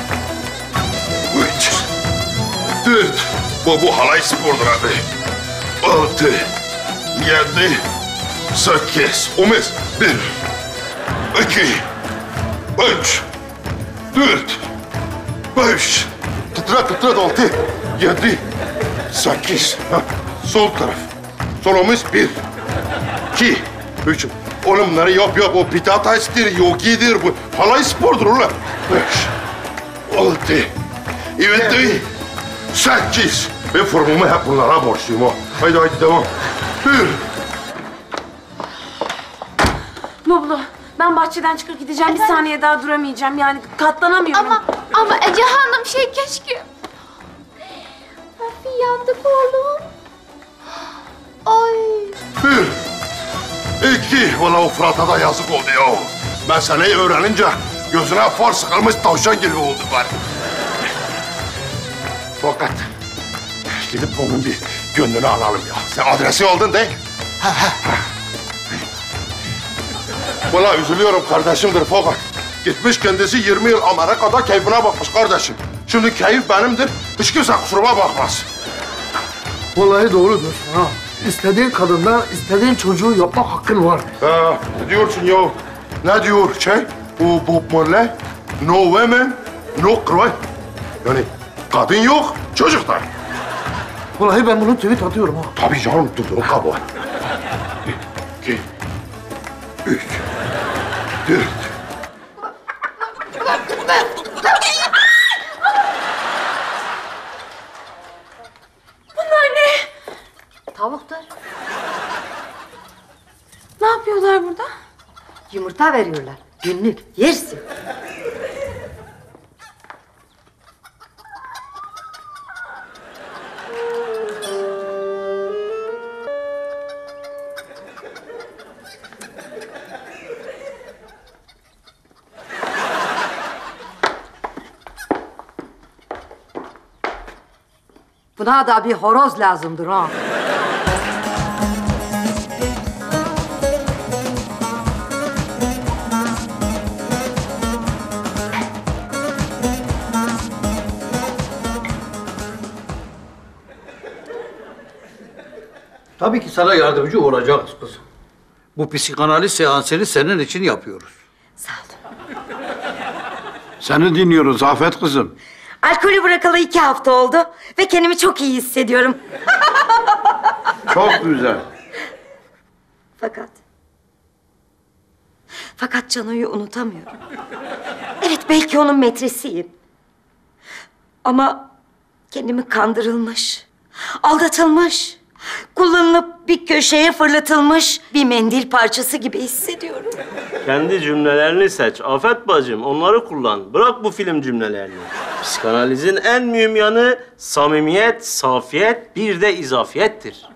Üç, dört. Bu, bu halay spordur abi. altı, yedi, sekiz. Umut. Bir, iki, üç, dört, beş. Titret, titret. Altı, yedi, sekiz. Ha, sol taraf. Solumuz bir, iki, üç. Oğlum bunları yap yap. O pilatestir, yogidir bu. Halay spordur ulan. Beş, altı, yedi, sekiz. Ben formumu hep bunlara borçluyum ha. Haydi haydi devam. Bir. Nublu, ben bahçeden çıkıp gideceğim. Bir saniye daha duramayacağım. Yani katlanamıyorum. Ama ama Ece Hanım şey keşke. Rafi yandık oğlum. Ay. Bir. İki. Valla o Fırat'a da yazık oldu ya. Ben seni öğrenince gözüne far sıkılmış tavşan gibi oldu bari. Fakat gidip onun bir gönlünü alalım ya. Sen adresi aldın değil mi? Valla üzülüyorum kardeşimdir fakat gitmiş kendisi yirmi yıl Amerika'da keyfine bakmış kardeşim. Şimdi keyif benimdir. Hiç kimse kusuruma bakmaz. Vallahi doğrudur. Ha. İstediğin kadından istediğin çocuğu yapma hakkın var. Ha, ne diyorsun ya? Ne diyor şey? O Bob Marley? No women, no cry. Yani kadın yok, çocuk da. Vallahi ben bunu tweet atıyorum ha. Tabii canım, tutun kabuğu. İki, üç, dört. Bunlar ne? Tavuktur. Ne yapıyorlar burada? Yumurta veriyorlar. Günlük. Yersin. Buna da bir horoz lazımdır ha. Tabii ki sana yardımcı olacağız kızım. Bu psikanaliz seansını senin için yapıyoruz. Sağ ol. Seni dinliyoruz Afet kızım. Alkolü bırakalı iki hafta oldu ve kendimi çok iyi hissediyorum. Çok güzel. Fakat... Fakat Cano'yu unutamıyorum. Evet, belki onun metresiyim. Ama kendimi kandırılmış, aldatılmış, kullanılıp bir köşeye fırlatılmış bir mendil parçası gibi hissediyorum. Kendi cümlelerini seç Afet bacım, onları kullan. Bırak bu film cümlelerini. Psikanalizin en mühim yanı samimiyet, safiyet, bir de izafiyettir.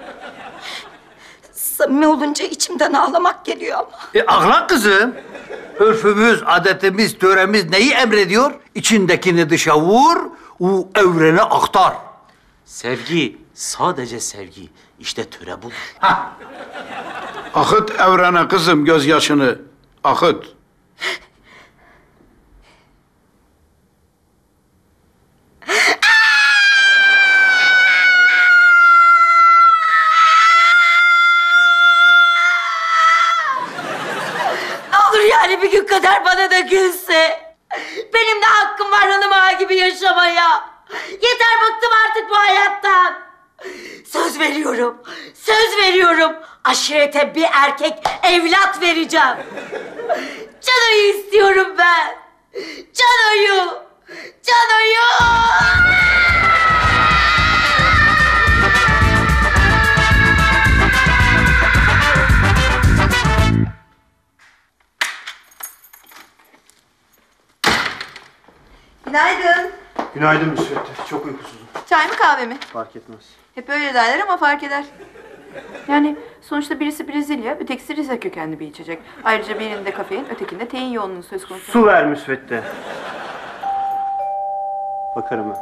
Samimi olunca içimden ağlamak geliyor ama. E ahlak kızım. Örfümüz, adetimiz, töremiz neyi emrediyor? İçindekini dışa vur, o evrene aktar. Sevgi, sadece sevgi. İşte töre budur. Akıt evrene kızım gözyaşını. Akıt. Ne olur yani bir gün kadar bana da gülse. Benim de hakkım var hanım ağa gibi yaşamaya. Yeter, bıktım artık bu hayattan. Söz veriyorum, söz veriyorum. Aşirete bir erkek evlat vereceğim. Cano'yu istiyorum ben. Cano'yu, Cano'yu. Günaydın. Günaydın Müsvedde. Çok uykusuzum. Çay mı kahve mi? Fark etmez. Hep öyle derler ama fark eder. Yani sonuçta birisi Brezilya, ötekisi Rize kökenli bir içecek. Ayrıca birinde kafein, ötekinde tein yoğunluğu söz konusu. Su ver Müsvedde. Bakarım ben.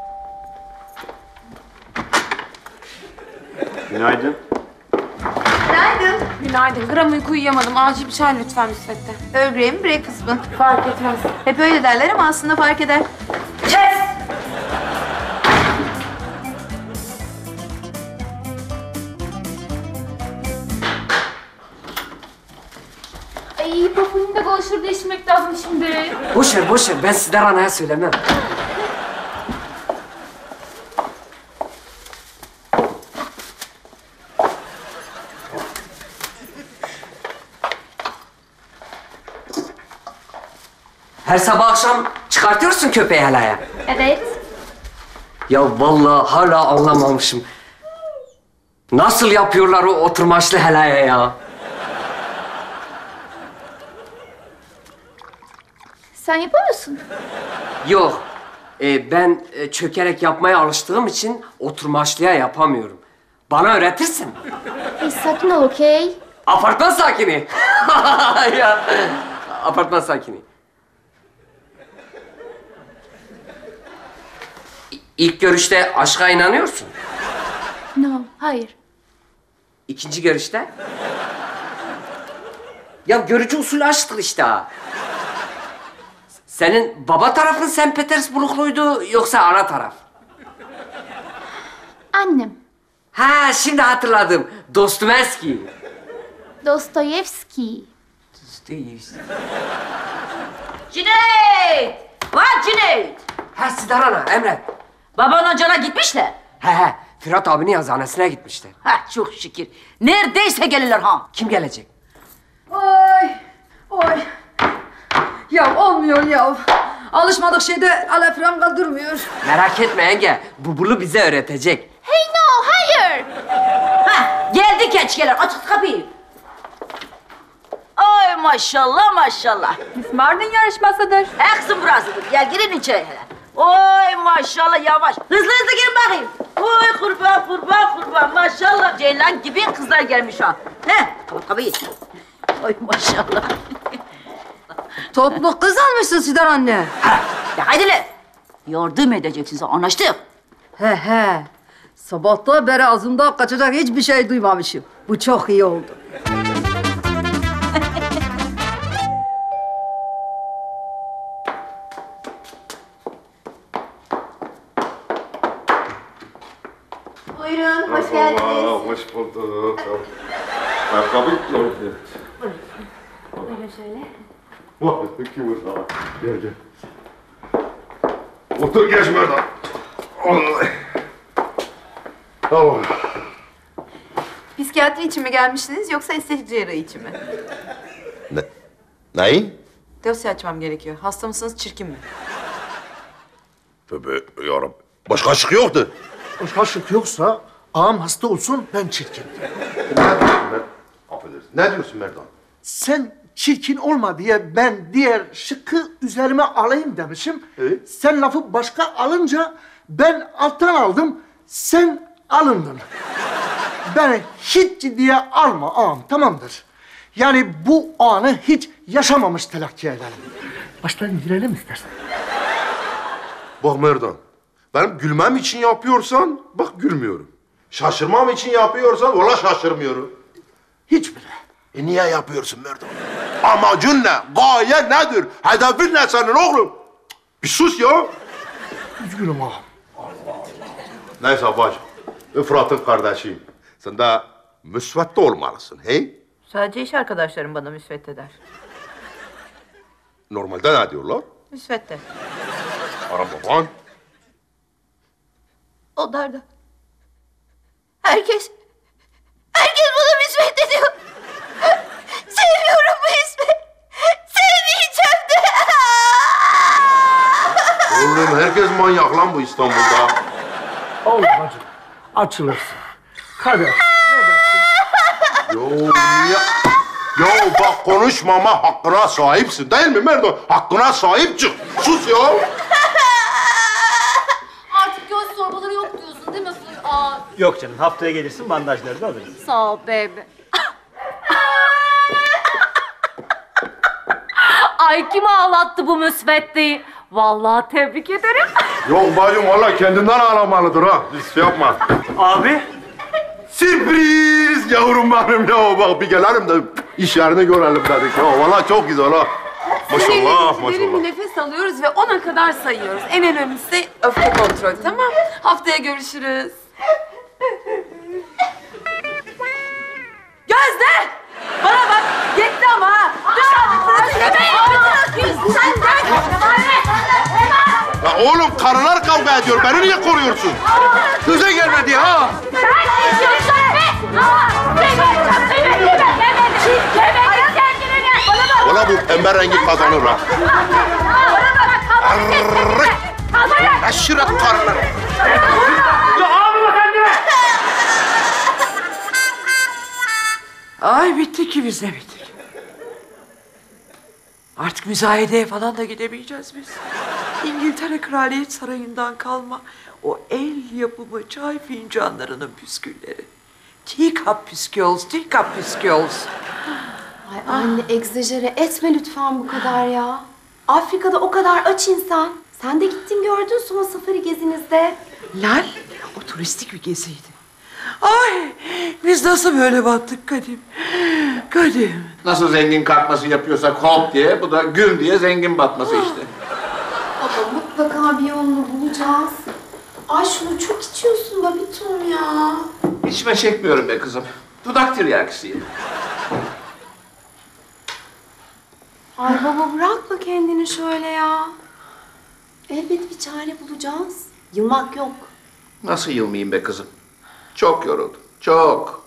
Günaydın. Günaydın. Günaydın. Gram uyku uyuyamadım. Acil bir çay lütfen müsvedde. Earl Grey mi, breakfast mı? Fark etmez. Hep öyle derler ama aslında fark eder. Kes! mikrofonunda konuşur değiştirmek lazım şimdi. Boş ver, boş ver. Ben Sidar Ana'ya söylemem. Her sabah akşam çıkartıyorsun köpeği helaya. Evet. Ya vallahi hala anlamamışım. Nasıl yapıyorlar o oturmaçlı helaya ya? Sen yapıyor musun? Yok. Ee, ben e, çökerek yapmaya alıştığım için oturmaçlıya yapamıyorum. Bana öğretirsin. Hey, sakin ol, okey? Apartman sakini. Ya. Apartman sakini. İ- İlk görüşte aşka inanıyorsun. No, hayır. İkinci görüşte? Ya görücü usulü aşktır işte ha. Senin baba tarafın Saint Petersburgluydu yoksa ana taraf? Annem. Ha şimdi hatırladım. Dostoyevski. Dostoyevski. Dostoyevski. Cüneyt! Var Cüneyt! Ha Sidar Ana, Emre. Babanla Can'a gitmişler. He he, Fırat abinin yazıhanesine gitmişler. Ha çok şükür. Neredeyse gelirler ha. Kim gelecek? Oy, oy. Ya olmuyor ya. Alışmadık şeyde alafran kaldırmıyor. Merak etme yenge, Bubulu bize öğretecek. Hey no, hayır. Ha geldi keçkeler. Açık kapıyı. Ay maşallah maşallah. Miss Martin yarışmasıdır. He kızım burasıdır. Gel girin içeri hele. Oy maşallah yavaş. Hızlı hızlı girin bakayım. Oy kurban kurban kurban maşallah. Ceylan gibi kızlar gelmiş ha. He kapat kapıyı. Oy maşallah. Toplu kız almışsın Sidar anne. Ha, ya haydi lan. Yardım edeceksiniz anlaştık. He he. Sabahtan beri ağzımdan kaçacak hiçbir şey duymamışım. Bu çok iyi oldu. Buyurun, hoş geldiniz. Hoş bulduk. Ayakkabı yok. Buyurun şöyle. Vay, kim burada? Gel gel. Otur geç Merdan. Allah. Allah. Psikiyatri için mi gelmişsiniz yoksa estetik cerrahi için mi? Ne? Neyi? Dosya açmam gerekiyor. Hasta mısınız, çirkin mi? Tövbe yarabbim. Başka şık yoktu. Başka şık yoksa ağam hasta olsun, ben çirkin. Ne diyorsun Merdan? Affedersin. Ne diyorsun Merdan? Sen çirkin olma diye ben diğer şıkkı üzerime alayım demişim. Evet. Sen lafı başka alınca ben alttan aldım, sen alındın. Beni hiç ciddiye alma ağam, tamamdır. Yani bu anı hiç yaşamamış telakki edelim. Baştan girelim istersen. Bak Merdan, benim gülmem için yapıyorsan bak gülmüyorum. Şaşırmam için yapıyorsan valla şaşırmıyorum. Hiç bile. E niye yapıyorsun Merdan? Amacın ne? Gaye nedir? Hedefin ne senin oğlum? Bir sus ya. Üzgünüm ağam. Neyse bacım, Fırat'ın kardeşiyim. Sen de müsvedde olmalısın, hey? Sadece iş arkadaşlarım bana müsvedde der. Normalde ne diyorlar? Müsvedde. Ara baban. Onlar da. Herkes, herkes bana müsvedde diyor. Sevmiyorum bu ismi. Sevmeyeceğim de. Oğlum herkes manyak lan bu İstanbul'da. Oğlum bacım, açılırsın. Kader, ne dersin? Yo niye? Yo bak konuşmama hakkına sahipsin değil mi Merdan? Hakkına sahip çık. Sus ya. Artık göz sormaları yok diyorsun değil mi Fır? Aa, Yok canım, haftaya gelirsin bandajları da alırız. sağ ol baby. Ay kim ağlattı bu müsveddeyi? Vallahi tebrik ederim. Yok bacım valla kendinden ağlamalıdır ha. Hiç şey yapma. Abi. Sürpriz yavrum benim ya. Bak bir gelelim de iş yerini görelim dedik ya. Valla çok güzel ha. Maşallah Derin bir maşallah. nefes alıyoruz ve ona kadar sayıyoruz. En önemlisi öfke kontrolü, tamam? Haftaya görüşürüz. Gözde! Bana bak, yetti ama ha! Dışarıda kavga ediyor. Beni niye koruyorsun? Göze gelmedi ha. Sen istiyorsun be! Aa! Demet! Demet! Demet! Demet! Demet! Kendine gel! Bana bak! Valla bu pembe rengi kazanır ha. Bana bak! Kavga kesme! Kavga! Aşiret karıları. Ya ağlama kendine! Ay bittik ki biz de bittik. Artık müzayedeye falan da gidemeyeceğiz biz. İngiltere Kraliyet Sarayı'ndan kalma o el yapımı çay fincanlarının püskülleri. Teacup püsküls, teacup püsküls. Ay anne egzajere etme lütfen bu kadar ya. Afrika'da o kadar aç insan. Sen de gittin gördün son safari gezinizde. Lal, o turistik bir geziydi. Ay, biz nasıl böyle battık Kadim? Kadim. Nasıl zengin kalkması yapıyorsak hop diye, bu da güm diye zengin batması işte. Baba mutlaka bir yolunu bulacağız. Ay şunu çok içiyorsun Babiton ya. İçime çekmiyorum be kızım. Dudak tiryakisiyim. Ay baba bırakma kendini şöyle ya. Elbet bir çare bulacağız. Yılmak yok. Nasıl yılmayayım be kızım? Çok yoruldum, çok.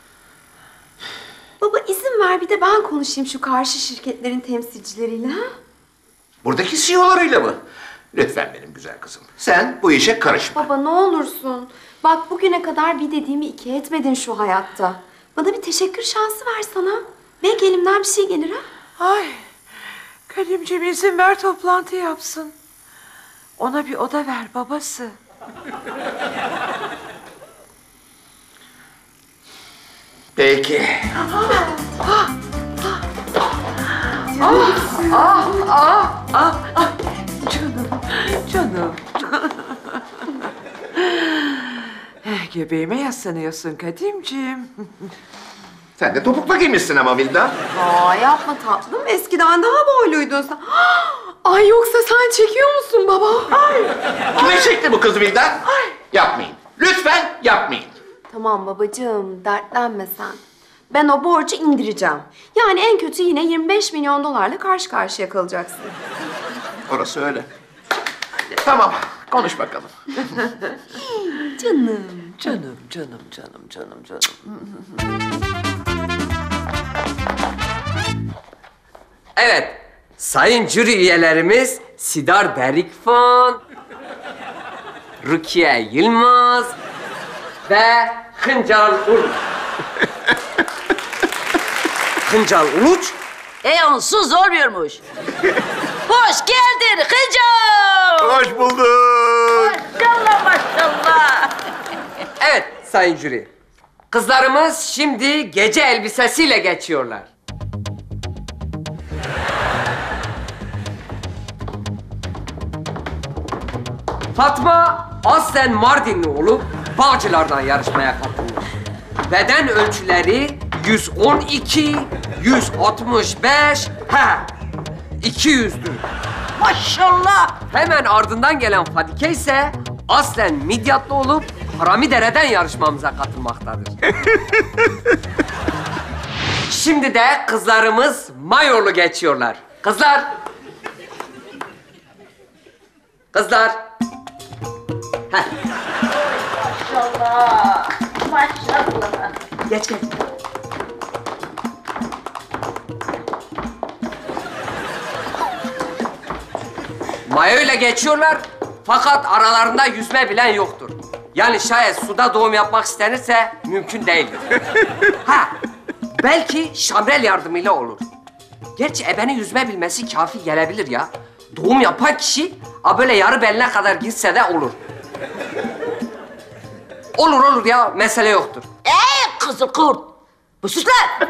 Baba izin ver bir de ben konuşayım şu karşı şirketlerin temsilcileriyle. Ha? Buradaki C E O'larıyla mı? Lütfen benim güzel kızım. Sen bu işe karışma. Baba ne olursun. Bak bugüne kadar bir dediğimi iki etmedin şu hayatta. Bana bir teşekkür şansı ver sana. Belki elimden bir şey gelir ha. Ay, Kadimciğim izin ver toplantı yapsın. Ona bir oda ver babası. Peki. Ah, ah, ah, ah, ah. Canım, canım. Eh, göbeğime yaslanıyorsun Kadimciğim. Sen de topukla giymişsin ama Vildan. Aa yapma tatlım. Eskiden daha boyluydun sen. Ay yoksa sen çekiyor musun baba? Ay. Kime çekti bu kız Vildan? Ay. Yapmayın. Lütfen yapmayın. Tamam babacığım dertlenme sen. Ben o borcu indireceğim. Yani en kötü yine yirmi beş milyon dolarla karşı karşıya kalacaksın. Orası öyle. Tamam, konuş bakalım. Canım. Canım, canım, canım, canım, canım. Evet, sayın jüri üyelerimiz Sidar Berikfon, Rukiye Yılmaz ve Hıncal Uluç. Hıncal Uluç? E onsuz olmuyormuş. Hoş geldin Hıcım. Hoş bulduk. Maşallah maşallah. Evet sayın jüri. Kızlarımız şimdi gece elbisesiyle geçiyorlar. Fatma aslen Mardinli olup Bağcılar'dan yarışmaya katılmış. Beden ölçüleri yüz on iki, yüz altmış beş, he, iki yüzdür. Maşallah. Hemen ardından gelen Fadike ise aslen Midyatlı olup Haramidere'den yarışmamıza katılmaktadır. Şimdi de kızlarımız mayolu geçiyorlar. Kızlar. Kızlar. Heh. Maşallah. Maşallah. Geç geç. Mayoyla geçiyorlar fakat aralarında yüzme bilen yoktur. Yani şayet suda doğum yapmak istenirse mümkün değildir. Ha, belki şamrel yardımıyla olur. Gerçi ebenin yüzme bilmesi kafi gelebilir ya. Doğum yapan kişi a böyle yarı beline kadar gitse de olur. Olur olur ya, mesele yoktur. Ey kızıl kurt. Bu sus lan.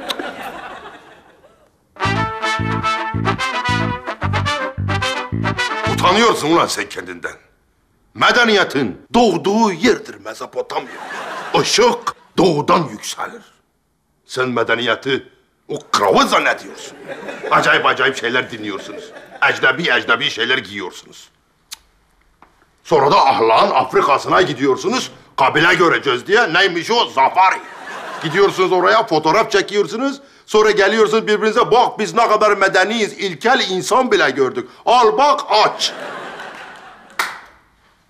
Utanıyorsun ulan sen kendinden. Medeniyetin doğduğu yerdir Mezopotamya. Işık doğudan yükselir. Sen medeniyeti o kralı zannediyorsun. Acayip acayip şeyler dinliyorsunuz. Ecnebi ecnebi şeyler giyiyorsunuz. Sonra da ahlakın Afrika'sına gidiyorsunuz. Kabile göreceğiz diye. Neymiş o? Safari. Gidiyorsunuz oraya, fotoğraf çekiyorsunuz. Sonra geliyorsunuz birbirinize, bak biz ne kadar medeniyiz, ilkel insan bile gördük. Al bak aç.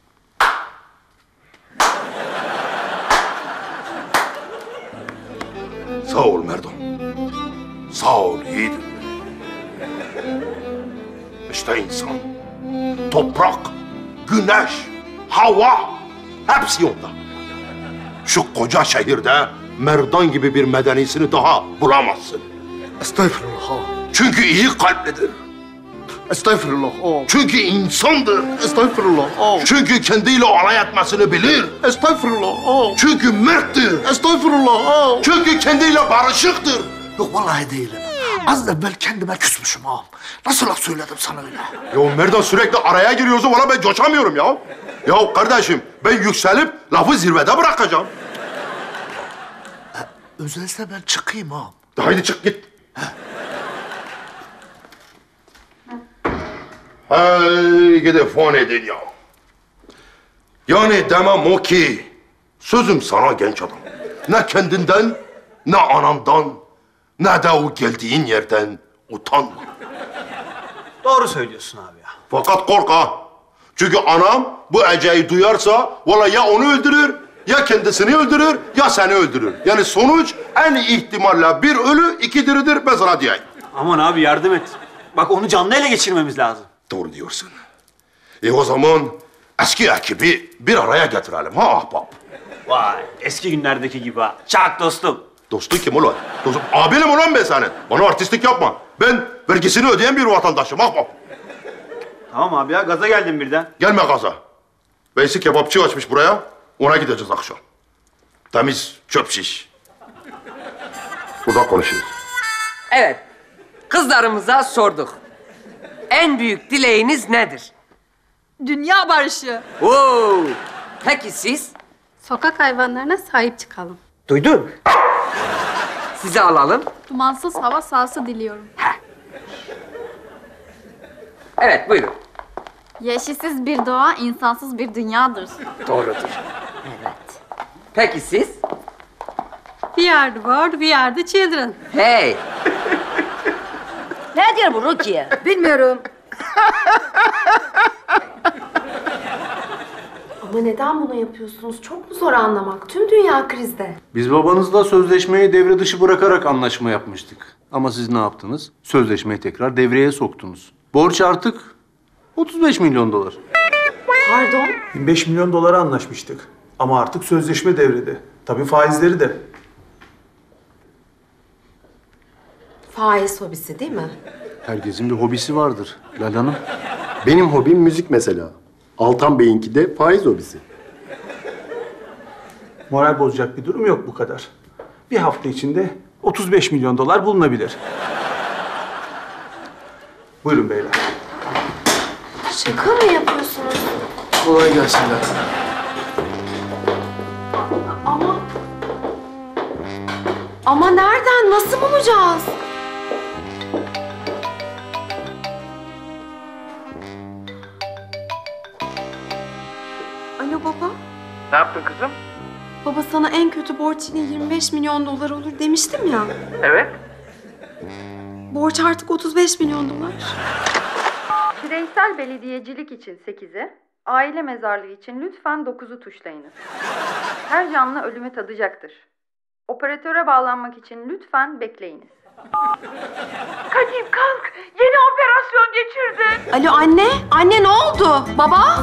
Sağ ol Merdan. Sağ ol yiğidim. İşte insan, toprak, güneş, hava hepsi yolda. Şu koca şehirde Merdan gibi bir medenisini daha bulamazsın. Estağfurullah ağam. Çünkü iyi kalplidir. Estağfurullah ağam. Çünkü insandır. Estağfurullah ağam. Çünkü kendiyle alay etmesini bilir. Estağfurullah ağam. Çünkü merttir. Estağfurullah ağam. Çünkü kendiyle barışıktır. Yok vallahi değilim. Az evvel kendime küsmüşüm ağam. Nasıl laf söyledim sana öyle? Ya Merdan sürekli araya giriyorsun, valla ben coşamıyorum ya. Ya kardeşim, ben yükselip lafı zirvede bırakacağım. E, özelse ben çıkayım ağam. Haydi çık git. Hey gidi fon edin ya. Yani demem o ki, sözüm sana genç adam. Ne kendinden, ne anandan, ne de o geldiğin yerden utanma. Doğru söylüyorsun abi ya. Fakat kork ha. Çünkü anam bu Ece'yi duyarsa valla ya onu öldürür, ya kendisini öldürür, ya seni öldürür. Yani sonuç en ihtimalle bir ölü, iki diridir, ben sana diyeyim. Aman abi yardım et. Bak onu canlı ele geçirmemiz lazım. Doğru diyorsun. E o zaman eski ekibi bir araya getirelim ha ahbap. Vay eski günlerdeki gibi ha. Çak dostum. Dostun kim ulan? Dostum, abinim ulan ben senin. Bana artistlik yapma. Ben vergisini ödeyen bir vatandaşım ahbap. Tamam abi ya gaza geldim birden. Gelme gaza. Veysi kebapçı açmış buraya. Ona gideceğiz akşam. Temiz çöp şiş. Burada konuşuyoruz. Evet, kızlarımıza sorduk. En büyük dileğiniz nedir? Dünya barışı. Oo, peki siz? Sokak hayvanlarına sahip çıkalım. Duydun. Sizi alalım. Dumansız hava sahası diliyorum. Evet, buyurun. Yeşilsiz bir doğa, insansız bir dünyadır. Doğrudur. Peki siz? We are the world, we are the children. Hey! Ne diyor bu Rukiye? Bilmiyorum. Ama neden bunu yapıyorsunuz? Çok mu zor anlamak? Tüm dünya krizde. Biz babanızla sözleşmeyi devre dışı bırakarak anlaşma yapmıştık. Ama siz ne yaptınız? Sözleşmeyi tekrar devreye soktunuz. Borç artık otuz beş milyon dolar. Pardon? beş milyon dolara anlaşmıştık. Ama artık sözleşme devrede. Tabii faizleri de. Faiz hobisi değil mi? Herkesin bir hobisi vardır Lal Hanım. Benim hobim müzik mesela. Altan Bey'inki de faiz hobisi. Moral bozacak bir durum yok bu kadar. Bir hafta içinde otuz beş milyon dolar bulunabilir. Buyurun beyler. Şaka mı yapıyorsunuz? Kolay gelsin Lal Hanım. Ama... Ama nereden? Nasıl bulacağız? Alo baba. Ne yaptın kızım? Baba sana en kötü borç yine yirmi beş milyon dolar olur demiştim ya. Evet. Borç artık otuz beş milyon dolar. Bireysel belediyecilik için sekizi, aile mezarlığı için lütfen dokuzu tuşlayınız. Her canlı ölümü tadacaktır. Operatöre bağlanmak için lütfen bekleyiniz. Kadim kalk. Yeni operasyon geçirdin. Alo anne. Anne ne oldu? Baba?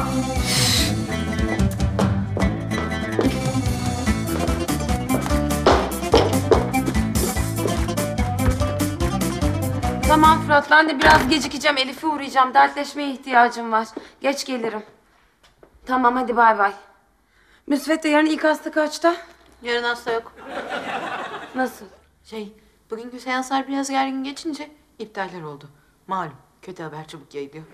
Tamam Fırat, ben de biraz gecikeceğim. Elif'e uğrayacağım. Dertleşmeye ihtiyacım var. Geç gelirim. Tamam, hadi bay bay. Müsvedde yarın ilk hasta kaçta? Yarın hasta yok. Nasıl? Şey, bugünkü seanslar biraz gergin geçince iptaller oldu. Malum, kötü haber çabuk yayılıyor.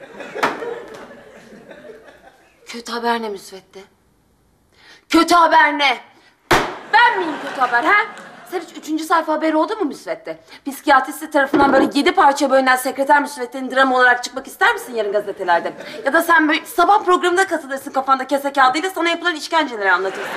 Kötü haber ne Müsvedde? Kötü haber ne? Ben miyim kötü haber ha? Sen hiç üçüncü sayfa haberi oldu mu Müsvedde? Psikiyatristi tarafından böyle yedi parça bölünen sekreter Müsvedde'nin dramı olarak çıkmak ister misin yarın gazetelerde? Ya da sen böyle sabah programında katılırsın kafanda kese kağıdıyla sana yapılan işkenceleri anlatırsın.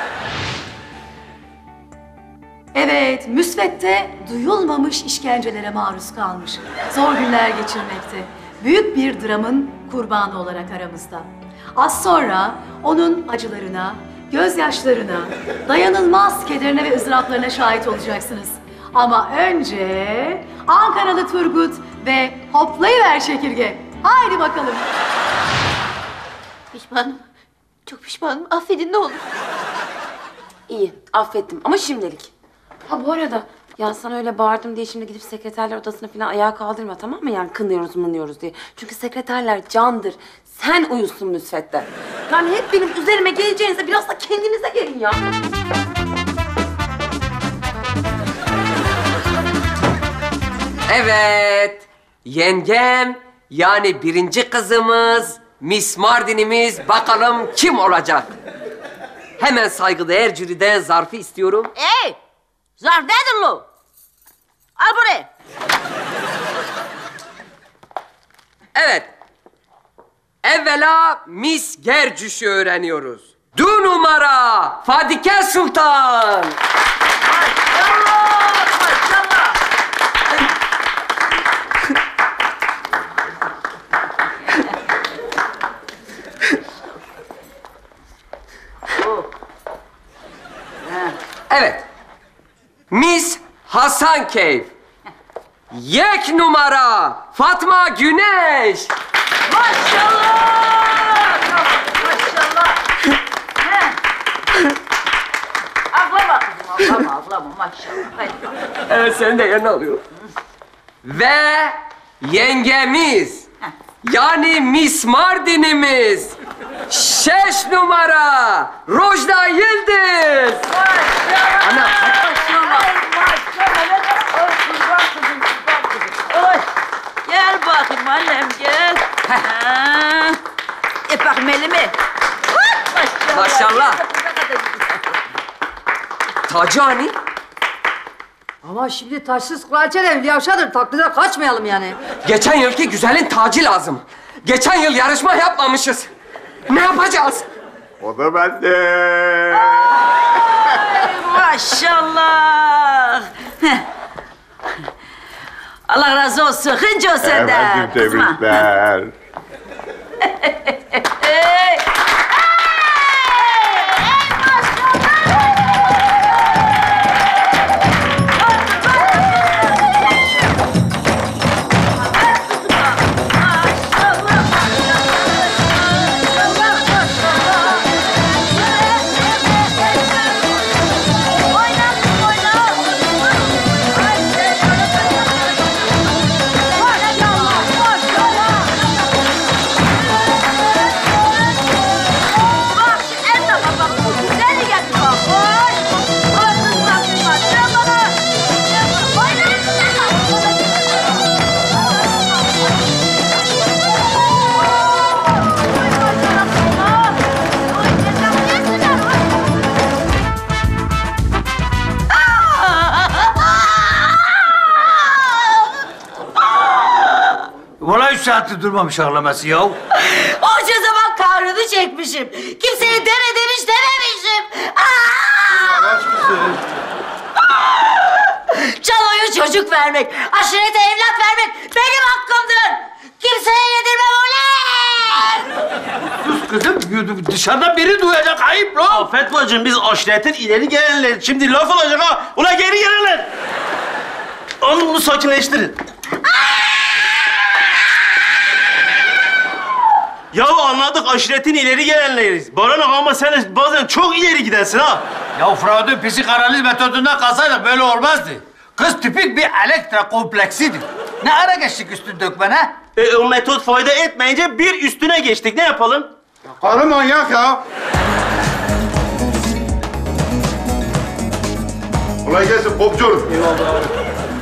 Evet, Müsvedde duyulmamış işkencelere maruz kalmış. Zor günler geçirmekte. Büyük bir dramın kurbanı olarak aramızda. Az sonra onun acılarına, gözyaşlarına, dayanılmaz kederine ve ızdıraplarına şahit olacaksınız. Ama önce Ankaralı Turgut ve hoplayıver çekirge. Haydi bakalım. Pişmanım. Çok pişmanım. Affedin ne olur. İyi, affettim ama şimdilik. Ha bu arada, yani sana öyle bağırdım diye şimdi gidip sekreterler odasına falan ayağa kaldırma, tamam mı? Yani kınıyoruz mınıyoruz diye. Çünkü sekreterler candır. Sen uyusun müsvedde. Yani hep benim üzerime geleceğinize biraz da kendinize gelin ya. Evet, yengem yani birinci kızımız, Miss Mardin'imiz bakalım kim olacak? Hemen saygıdeğer jüriden zarfı istiyorum. Ey! Zarf nedir lo? Al buraya. Evet. Evvela Miss Gercüş'ü öğreniyoruz. Du numara Fadike Sultan. Evet. Miss Hasankeyf. Yek numara Fatma Güneş. Maşallah! Maşallah! Aklama kızım, aklama, aklama maşallah. Hadi. Evet, sen de yerine alıyor. Ve yengemiz, yani Miss Mardin'imiz, şeş numara Rojda Yıldız. Maşallah! Ana, Maşallah! Maşallah! Oy, kurban kızım, kurban kızım. Oy! Gel bakayım annem, gel. Ha. Öp bakayım elimi. Maşallah! Maşallah. Tacı hani? Ama şimdi taşsız kraliçe de yavşadır. Taklide kaçmayalım yani. Geçen yılki güzelin tacı lazım. Geçen yıl yarışma yapmamışız. Ne yapacağız? O da bende. Maşallah! Heh. Allah razı olsun. Hınca o senden. Efendim, tebrikler. Hey! Vallahi üç saattir durmamış ağlaması ya. Onca zaman kahrını çekmişim. Kimseye deme demiş dememişim. Aa! Yavaş kızım. Çaloya çocuk vermek, aşirete evlat vermek benim hakkımdır. Kimseye yedirmem ulan! Sus kızım, dışarıdan biri duyacak, ayıp lan. Afet bacım, biz aşiretin ileri gelenler. Şimdi laf olacak ha. Ula geri gelenler. Onu bunu sakinleştirin. Ya anladık, aşiretin ileri gelenleriz. Baran ama sen bazen çok ileri gidersin ha. Ya Freud'un psikanaliz metodundan kalsaydı böyle olmazdı. Kız tipik bir elektra kompleksidir. Ne ara geçtik üstün dökmene? E, o metot fayda etmeyince bir üstüne geçtik. Ne yapalım? Karı manyak ya. Kolay gelsin popçu. Eyvallah abi.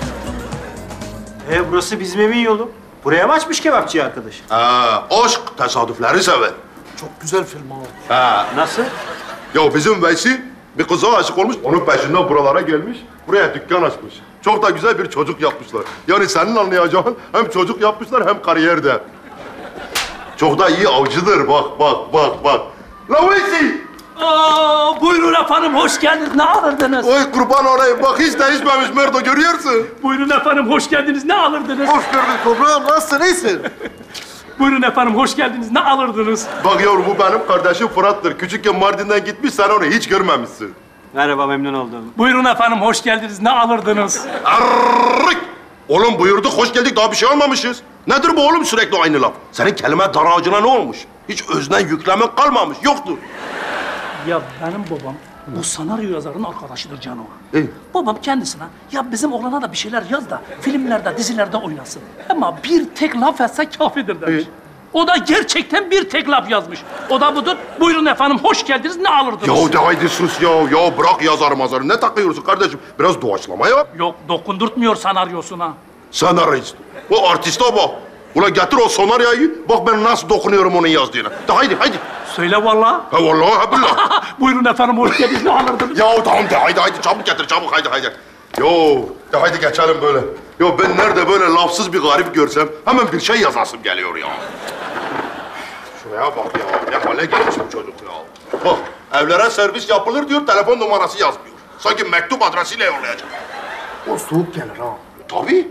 E burası bizim evin yolu. Buraya mı açmış kebapçıyı arkadaş? Ha, aşk tesadüfleri sever. Çok güzel film abi. Ha. Nasıl? Ya bizim Veysi bir kıza aşık olmuş, onun peşinden buralara gelmiş, buraya dükkan açmış. Çok da güzel bir çocuk yapmışlar. Yani senin anlayacağın hem çocuk yapmışlar hem kariyerde. Çok da iyi avcıdır, bak bak bak bak. La Veysi! Aa, buyurun efendim, hoş geldiniz. Ne alırdınız? Oy kurban olayım, bak hiç değişmemiş Merdo, görüyorsun. Buyurun efendim, hoş geldiniz. Ne alırdınız? Hoş gördük toprağım, nasılsın, iyisin? Buyurun efendim, hoş geldiniz. Ne alırdınız? Bak yavrum, bu benim kardeşim Fırat'tır. Küçükken Mardin'den gitmiş, sen onu hiç görmemişsin. Merhaba, memnun oldum. Buyurun efendim, hoş geldiniz. Ne alırdınız? Arrrrrrk! Oğlum buyurduk, hoş geldik. Daha bir şey almamışız. Nedir bu oğlum sürekli aynı laf? Senin kelime daracına ne olmuş? Hiç özne yükleme kalmamış. Yoktur. Ya benim babam bu senaryo yazarının arkadaşıdır Cano. İyi. Babam kendisine ya bizim oğlana da bir şeyler yaz da filmlerde, dizilerde oynasın. Ama bir tek laf etse kafidir demiş. O da gerçekten bir tek laf yazmış. O da budur. Buyurun efendim, hoş geldiniz. Ne alırdınız? Ya de haydi sus ya. Ya bırak yazarı mazarı. Ne takıyorsun kardeşim? Biraz doğaçlama ya. Yok, dokundurtmuyor senaryosuna. Senarist. O artiste bak. Ula getir o sonaryayı. Bak ben nasıl dokunuyorum onun yazdığına. De haydi haydi. Söyle vallahi. Ha vallahi ha billah. Buyurun efendim, hoş geldiniz. Ne alırdınız? Ya tamam de haydi haydi. Çabuk getir çabuk haydi haydi. Yo de haydi geçelim böyle. Yo ben nerede böyle lafsız bir garip görsem hemen bir şey yazasım geliyor ya. Şuraya bak ya. Ne hale gelmiş bu çocuk ya. Bak evlere servis yapılır diyor, telefon numarası yazmıyor. Sanki mektup adresiyle yollayacak. O soğuk gelir ha. Tabii.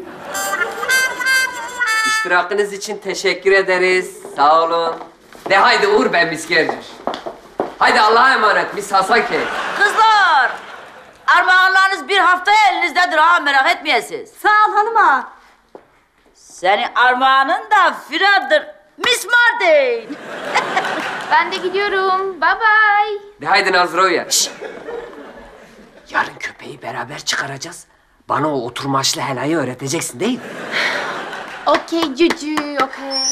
İştirakınız için teşekkür ederiz. Sağ olun. De haydi Uğur ben miskerdir. Haydi Allah'a emanet Miss Hasankey. Kızlar! Armağanlarınız bir haftaya elinizdedir ha, merak etmeyesiniz. Sağ ol hanıma. Senin armağanın da Fira'dır. Miss Martin. Ben de gidiyorum. Bye bye. De haydi Nazroya. Şşt! Yarın köpeği beraber çıkaracağız. Bana o oturmaçlı helayı öğreteceksin değil mi? Okey cücü, okey.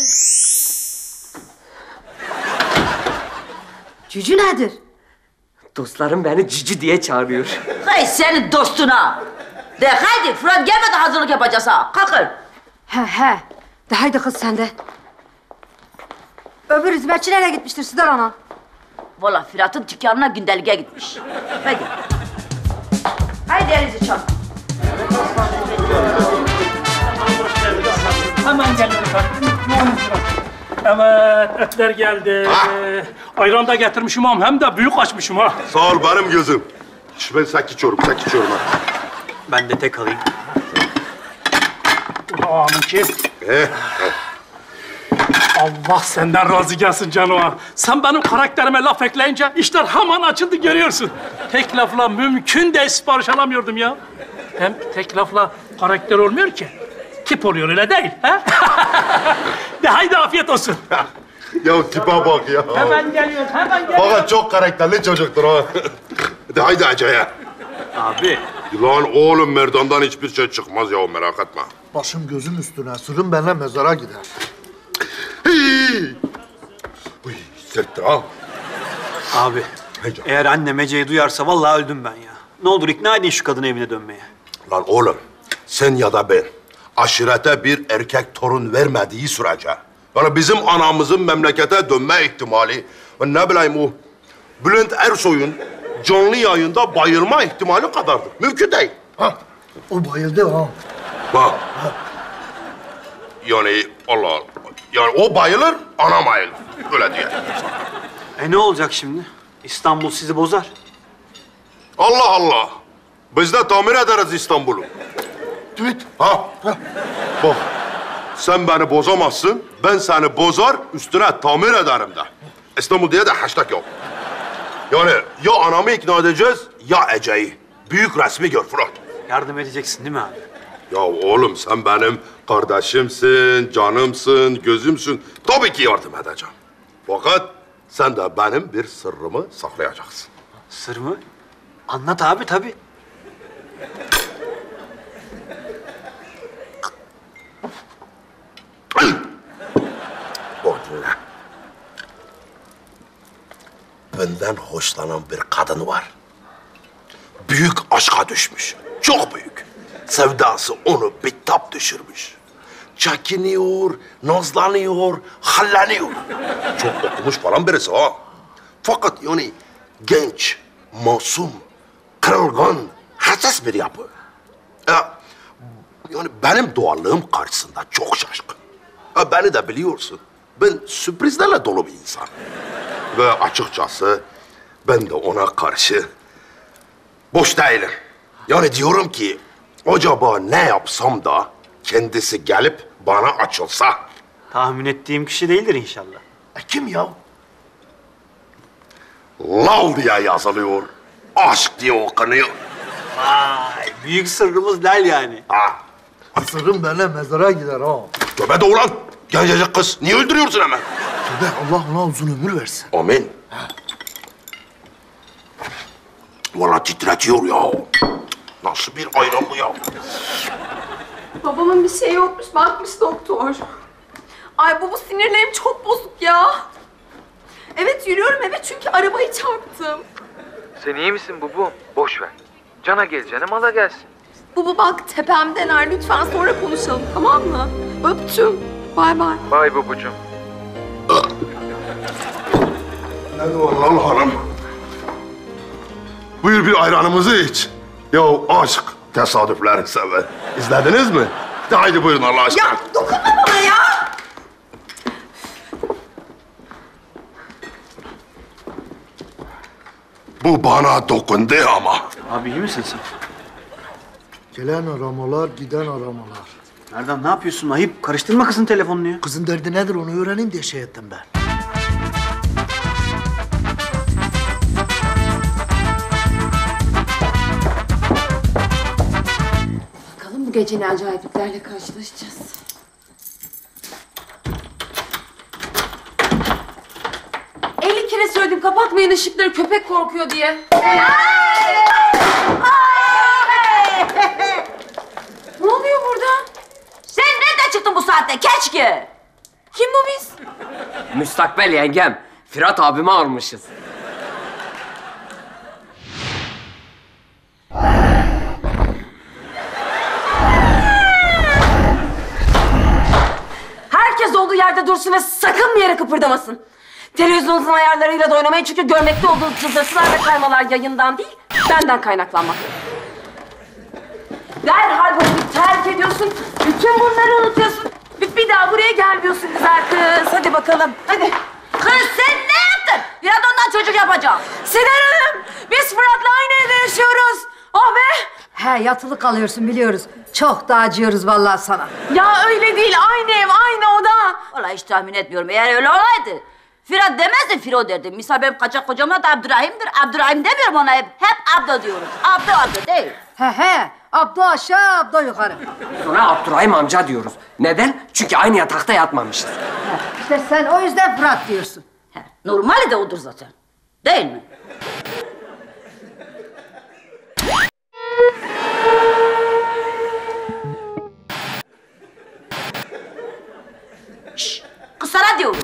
Cücü nedir? Dostlarım beni cici diye çağırıyor. Hay senin dostuna. De haydi Fırat gelmeden hazırlık yapacağız ha. Kalkın. He he. De haydi kız sen de. Öbür hizmetçi nereye gitmiştir Sidar ana? Vallahi Fırat'ın dükkanına gündeliğe gitmiş. Haydi. Haydi elinizi çal. Hemen gelin efendim. Evet, etler geldi. Ayran da getirmişim am, hem de büyük açmışım ha. Sağ ol benim gözüm. Şş, ben sak içiyorum, sak içiyorum ha. Ben de tek alayım. Amin ki. Eh, Allah senden razı gelsin Canoa. Sen benim karakterime laf ekleyince işler hemen açıldı, görüyorsun. Tek lafla mümkün de sipariş alamıyordum ya. Hem tek lafla karakter olmuyor ki. Tip oluyor, öyle değil. He? De haydi afiyet olsun. ya tipe bak ya. Hemen geliyor, hemen geliyor. Fakat çok karakterli çocuktur ha. De haydi acaya. Abi. Lan oğlum Merdan'dan hiçbir şey çıkmaz ya, merak etme. Başım gözüm üstüne, sırrım benimle mezara gider. Hii. Uy, serttir ha. Abi, eğer annem Ece'yi duyarsa vallahi öldüm ben ya. Ne olur ikna edin şu kadını evine dönmeye. Lan oğlum, sen ya da ben aşirete bir erkek torun vermediği sürece, yani bizim anamızın memlekete dönme ihtimali, ne bileyim o Bülent Ersoy'un canlı yayında bayılma ihtimali kadardır. Mümkün değil. Ha, o bayıldı ha. Bak. Yani Allah Allah. Yani o bayılır, anam ayılır. Öyle diye. E ne olacak şimdi? İstanbul sizi bozar. Allah Allah. Biz de tamir ederiz İstanbul'u. Evet. Ha? Bak, sen beni bozamazsın, ben seni bozar, üstüne tamir ederim de. İstanbul diye de hashtag yok. Yani ya anamı ikna edeceğiz, ya Ece'yi. Büyük resmi gör Fırat. Yardım edeceksin değil mi abi? Ya oğlum sen benim kardeşimsin, canımsın, gözümsün. Tabii ki yardım edeceğim. Fakat sen de benim bir sırrımı saklayacaksın. Sır mı? Anlat abi tabii. Bak dinle. Benden hoşlanan bir kadın var. Büyük aşka düşmüş. Çok büyük. Sevdası onu bitap düşürmüş. Çekiniyor, nazlanıyor, halleniyor. Çok okumuş falan birisi ha. Fakat yani genç, masum, kırılgan, hassas bir yapı. Ya, yani benim doğallığım karşısında çok şaşkın. Ha, beni de biliyorsun. Ben sürprizlerle dolu bir insan. Ve açıkçası ben de ona karşı boş değilim. Yani diyorum ki acaba ne yapsam da kendisi gelip bana açılsa. Tahmin ettiğim kişi değildir inşallah. E, kim ya? Lal diye yazılıyor. aşk diye okunuyor. Vay, büyük sırrımız Lal yani. Ha. Sırrım benimle mezara gider ha. Tövbe de ulan. Gencecik kız. Niye öldürüyorsun hemen? Tövbe Allah ona uzun ömür versin. Amin. Vallahi titretiyor ya. Nasıl bir ayran bu ya? Babamın bir şey yokmuş, bakmış doktor. Ay baba sinirlerim çok bozuk ya. Evet yürüyorum eve çünkü arabayı çarptım. Sen iyi misin Bubu? Boş ver. Cana geleceğine mala gelsin. Baba bak tepemdeler lütfen sonra konuşalım tamam mı? Öptüm. Bay bay. Bay Bubucuğum. Ne var lan hanım? Buyur bir ayranımızı iç. Ya aşk tesadüfleri sever. İzlediniz mi? De haydi buyurun Allah aşkına. Ya dokunma bana ya! Bu bana dokundu ama. Abi iyi misin sen? Gelen aramalar, giden aramalar. Erdem ne yapıyorsun? Ayıp. Karıştırma kızın telefonunu ya. Kızın derdi nedir onu öğreneyim diye şey ettim ben. Bakalım bu gece ne acayipliklerle karşılaşacağız. elli kere söyledim kapatmayın ışıkları köpek korkuyor diye. Ne oluyor burada? Sen nereden çıktın bu saatte keşke? Kim bu biz? Müstakbel yengem. Fırat abimi almışız. Herkes olduğu yerde dursun ve sakın bir yere kıpırdamasın. Televizyonun ayarlarıyla da oynamayın çünkü görmekte olduğunuz cızırtılar ve kaymalar yayından değil, benden kaynaklanmak. Derhal bunu bir terk ediyorsun, bütün bunları unutuyorsun. Bir, bir daha buraya gelmiyorsun güzel kız. Hadi bakalım, hadi. Kız sen ne yaptın? Biraz ondan çocuk yapacağım. Siner Hanım, biz Fırat'la aynı evde yaşıyoruz. Oh be! He yatılı kalıyorsun biliyoruz. Çok da acıyoruz vallahi sana. Ya öyle değil, aynı ev, aynı oda. Vallahi hiç tahmin etmiyorum. Eğer öyle olaydı Fırat demezdi, Firo derdim. Misal benim kaçak kocam da Abdurrahim'dir. Abdurrahim demiyorum ona hep. Hep Abdo diyorum. Abdo Abdo değil. He he. Abdo aşağı, Abdo yukarı. Sonra Abdurrahim amca diyoruz. Neden? Çünkü aynı yatakta yatmamışız. İşte sen o yüzden Fırat diyorsun. He, normali de odur zaten. Değil mi? Şşş! Kız sana diyorum.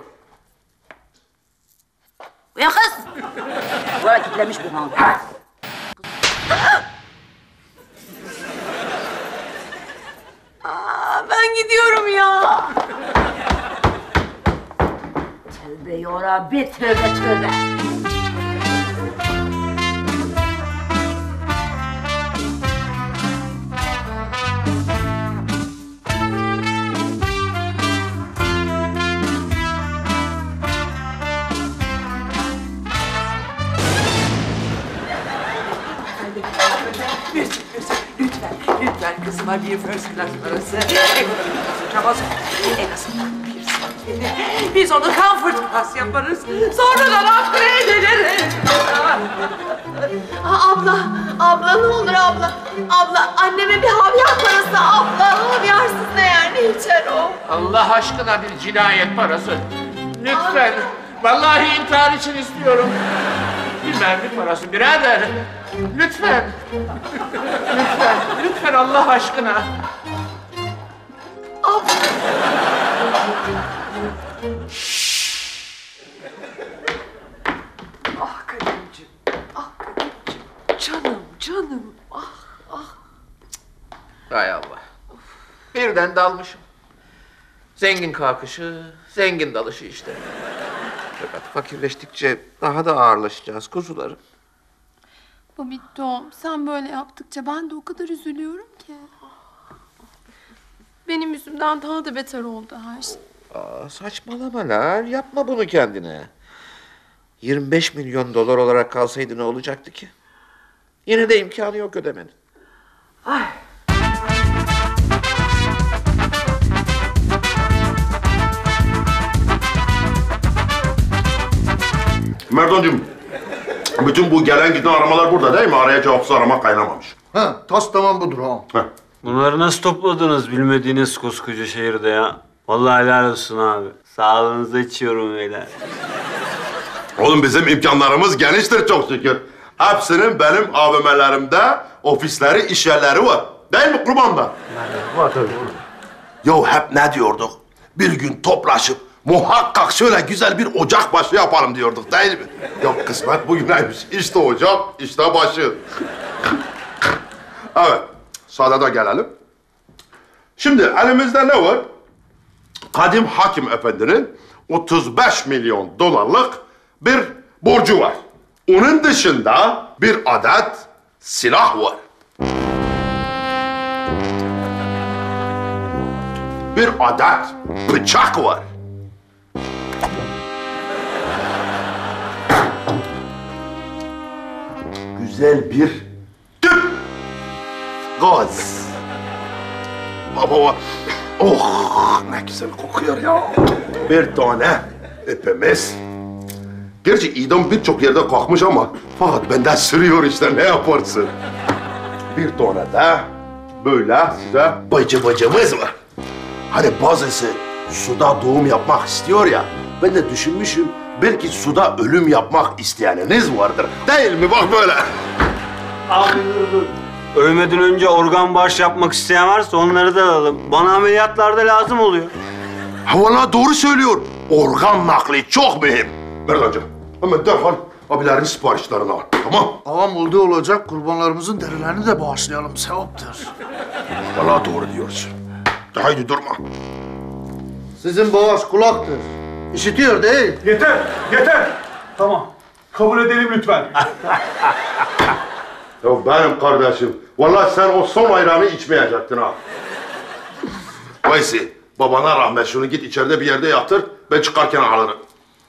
Uyan kız! Böyle kilitlemiş bu hanım. Aa, ben gidiyorum ya. Tövbe yarabbi, tövbe tövbe. Lütfen, lütfen kızıma bir first class parası. Ekonomik uçamaz. En azından bir saat. Biz onu comfort class yaparız. Sonradan upgrade ederiz. Aa, abla, abla ne olur abla. Abla anneme bir havyar parası abla. Havyarsız ne yer ne içer o. Allah aşkına bir cinayet parası. Lütfen. Vallahi intihar için istiyorum. Bir mermi parası birader. Lütfen. Lütfen. Lütfen Allah aşkına. Ah Kadir'cim, ah Kadir'cim. Canım, canım. Ah, ah. Hay Allah. Birden dalmışım. Zengin kalkışı, zengin dalışı işte. Fakat fakirleştikçe daha da ağırlaşacağız kuzularım. Babittom, sen böyle yaptıkça ben de o kadar üzülüyorum ki. Benim yüzümden daha da beter oldu her şey. Aa, saçmalamalar. Yapma bunu kendine. yirmi beş milyon dolar olarak kalsaydı ne olacaktı ki? Yine de imkanı yok ödemenin. Ay. Merdancığım, Ya bütün bu gelen giden aramalar burada değil mi? Araya cevapsız arama kaynamamış. Ha, tas tamam budur ha. Heh. Bunları nasıl topladınız bilmediğiniz koskoca şehirde ya? Vallahi helal olsun abi. Sağlığınıza içiyorum beyler. Oğlum bizim imkanlarımız geniştir çok şükür. Hepsinin benim A V M'lerimde ofisleri, iş yerleri var. Değil mi kurbanlar? Var tabii. Yo hep ne diyorduk? Bir gün toplaşıp muhakkak şöyle güzel bir ocak başı yapalım diyorduk değil mi? Yok kısmet bugüneymiş. İşte ocak, işte başı. Evet, sadede gelelim. Şimdi elimizde ne var? Kadim Hakim Efendi'nin otuz beş milyon dolarlık bir borcu var. Onun dışında bir adet silah var. Bir adet bıçak var. Güzel bir tüp gaz. Baba var. Oh ne güzel kokuyor ya. Bir tane ipimiz. Gerçi idam birçok yerde kalkmış ama fakat benden sürüyor işte ne yaparsın. Bir tane de böyle size bacı bacımız var. Hani bazısı suda doğum yapmak istiyor ya. Ben de düşünmüşüm belki suda ölüm yapmak isteyeniniz vardır. Değil mi bak böyle. Abi dur dur. Ölmeden önce organ bağış yapmak isteyen varsa onları da alalım. Bana ameliyatlarda lazım oluyor. Ha vallahi doğru söylüyor. Organ nakli çok mühim. Ver hocam. Hemen derhal abilerin siparişlerini al. Tamam. Ağam olduğu olacak kurbanlarımızın derilerini de bağışlayalım. Sevaptır. Vallahi doğru diyorsun. De haydi durma. Sizin bağış kulaktır. İşitiyor değil. Yeter, yeter. Tamam, kabul edelim lütfen. Ya benim kardeşim, vallahi sen o son ayranı içmeyecektin ha. Vaysi, babana rahmet şunu git içeride bir yerde yatır, ben çıkarken alırım.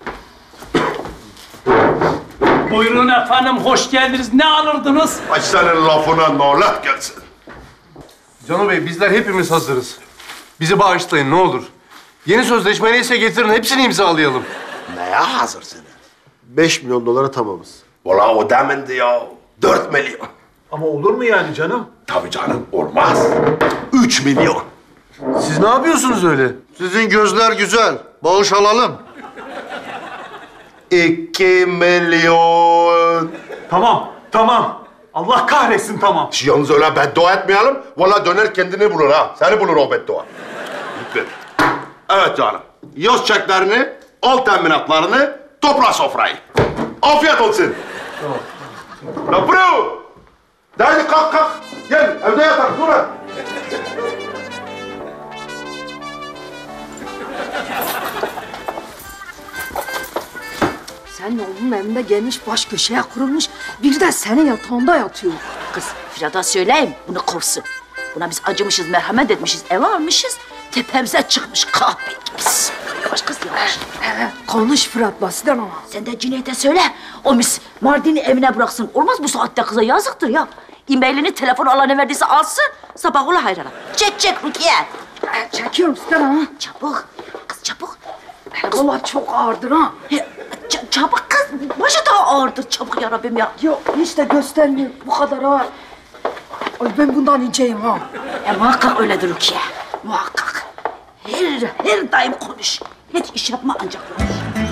Buyurun efendim, hoş geldiniz. Ne alırdınız? Ay senin lafına nalet gelsin. Cano Bey, bizler hepimiz hazırız. Bizi bağışlayın ne olur. Yeni sözleşme neyse getirin, hepsini imzalayalım. Neye hazırsınız? Beş milyon dolara tamamız. Vallahi o demindi ya. Dört milyon. Ama olur mu yani canım? Tabii canım, olmaz. Üç milyon. Siz ne yapıyorsunuz öyle? Sizin gözler güzel. Bağış alalım. İki milyon. Tamam, tamam. Allah kahretsin tamam. Yalnız öyle beddua etmeyelim. Vallahi döner kendini bulur ha. Seni bulur o beddua. Lütfen. Evet canım. Yaz çeklerini, al teminatlarını, topla sofrayı. Afiyet olsun. Tamam. La bro! De hadi kalk kalk. Gel evde yatar. Dur lan. Sen oğlunun evinde gelmiş baş köşeye kurulmuş, bir de senin yatağında yatıyor. Kız Firat'a söyleyeyim bunu kovsun. Buna biz acımışız, merhamet etmişiz, eve almışız. Tepemize çıkmış kahpe gibiyiz. Yavaş kız yavaş. Konuş Fırat basiden ama. Sen de Cüneyt'e söyle. O mis Mardin'i evine bıraksın. Olmaz bu saatte kıza yazıktır ya. E-mailini telefonu alana verdiyse alsın. Sabah ola hayrana. Çek çek Rukiye. Çekiyorum sizden ama. Çabuk. Kız çabuk. Vallahi çok ağırdır ha. Ç- çabuk kız. Başı daha ağırdır. Çabuk ya Rabbim ya. Yok hiç de göstermiyor. Bu kadar ağır. Ay ben bundan inceyim ha. E muhakkak öyledir Rukiye. Muhakkak. Her, her daim konuş. Hiç iş yapma ancak konuş.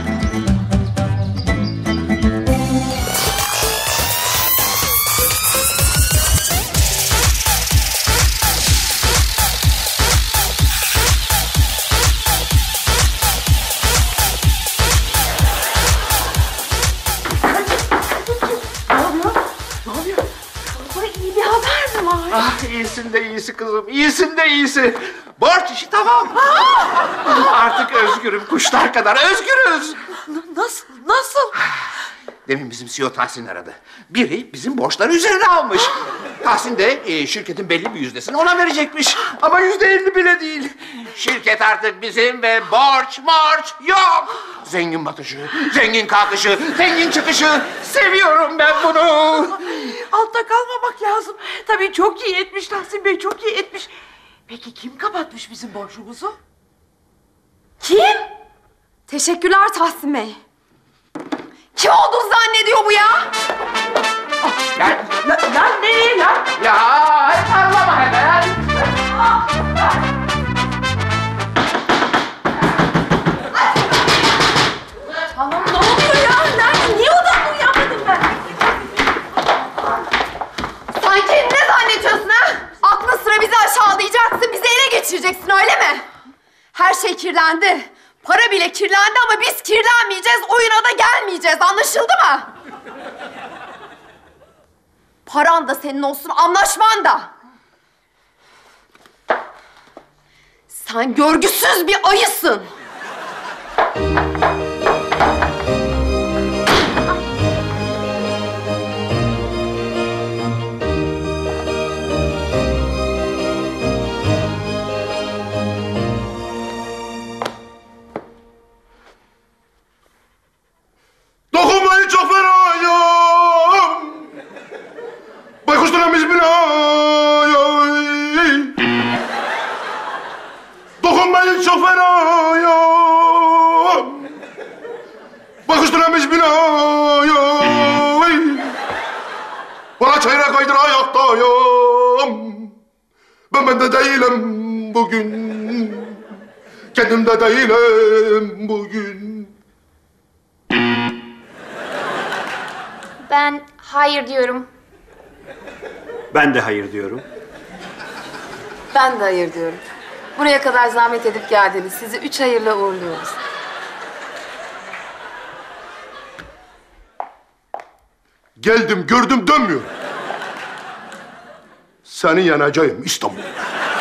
Ah iyisin de iyisi kızım, iyisin de iyisi. Borç işi tamam. Artık özgürüm, kuşlar kadar özgürüz. Nasıl, nasıl? Demin bizim C E O Tahsin aradı. Biri bizim borçları üzerine almış. Tahsin de e, şirketin belli bir yüzdesini ona verecekmiş. Ama yüzde elli bile değil. Şirket artık bizim ve borç morç yok. Zengin batışı, zengin kalkışı, zengin çıkışı. Seviyorum ben bunu. Altta kalmamak lazım. Tabii çok iyi etmiş Tahsin Bey, çok iyi etmiş. Peki kim kapatmış bizim borcumuzu? Kim? Teşekkürler Tahsin Bey. Kim olduğunu zannediyor bu ya? Lan, lan, lan ne lan? Ya parlama hemen. Tamam ne oluyor ya? Nerede? Niye odamda uyanmadım ben? Sen kendini ne zannediyorsun ha? Aklın sıra bizi aşağılayacaksın, bizi ele geçireceksin öyle mi? Her şey kirlendi. Para bile kirlendi ama biz kirlenmeyeceğiz, oyuna da gelmeyeceğiz. Anlaşıldı mı? Paran da senin olsun, anlaşman da. Sen görgüsüz bir ayısın. Dokunmayın çok fenayım. Baykuş dönemiş binayım. Dokunmayın çok fenayım. Baykuş dönemiş binayım. Bana çeyrek aydır ayaktayım. Ben bende değilim bugün. Kendimde değilim bugün. Ben hayır diyorum. Ben de hayır diyorum. Ben de hayır diyorum. Buraya kadar zahmet edip geldiniz. Sizi üç hayırla uğurluyoruz. Geldim, gördüm, dönmüyorum. Seni yeneceğim İstanbul.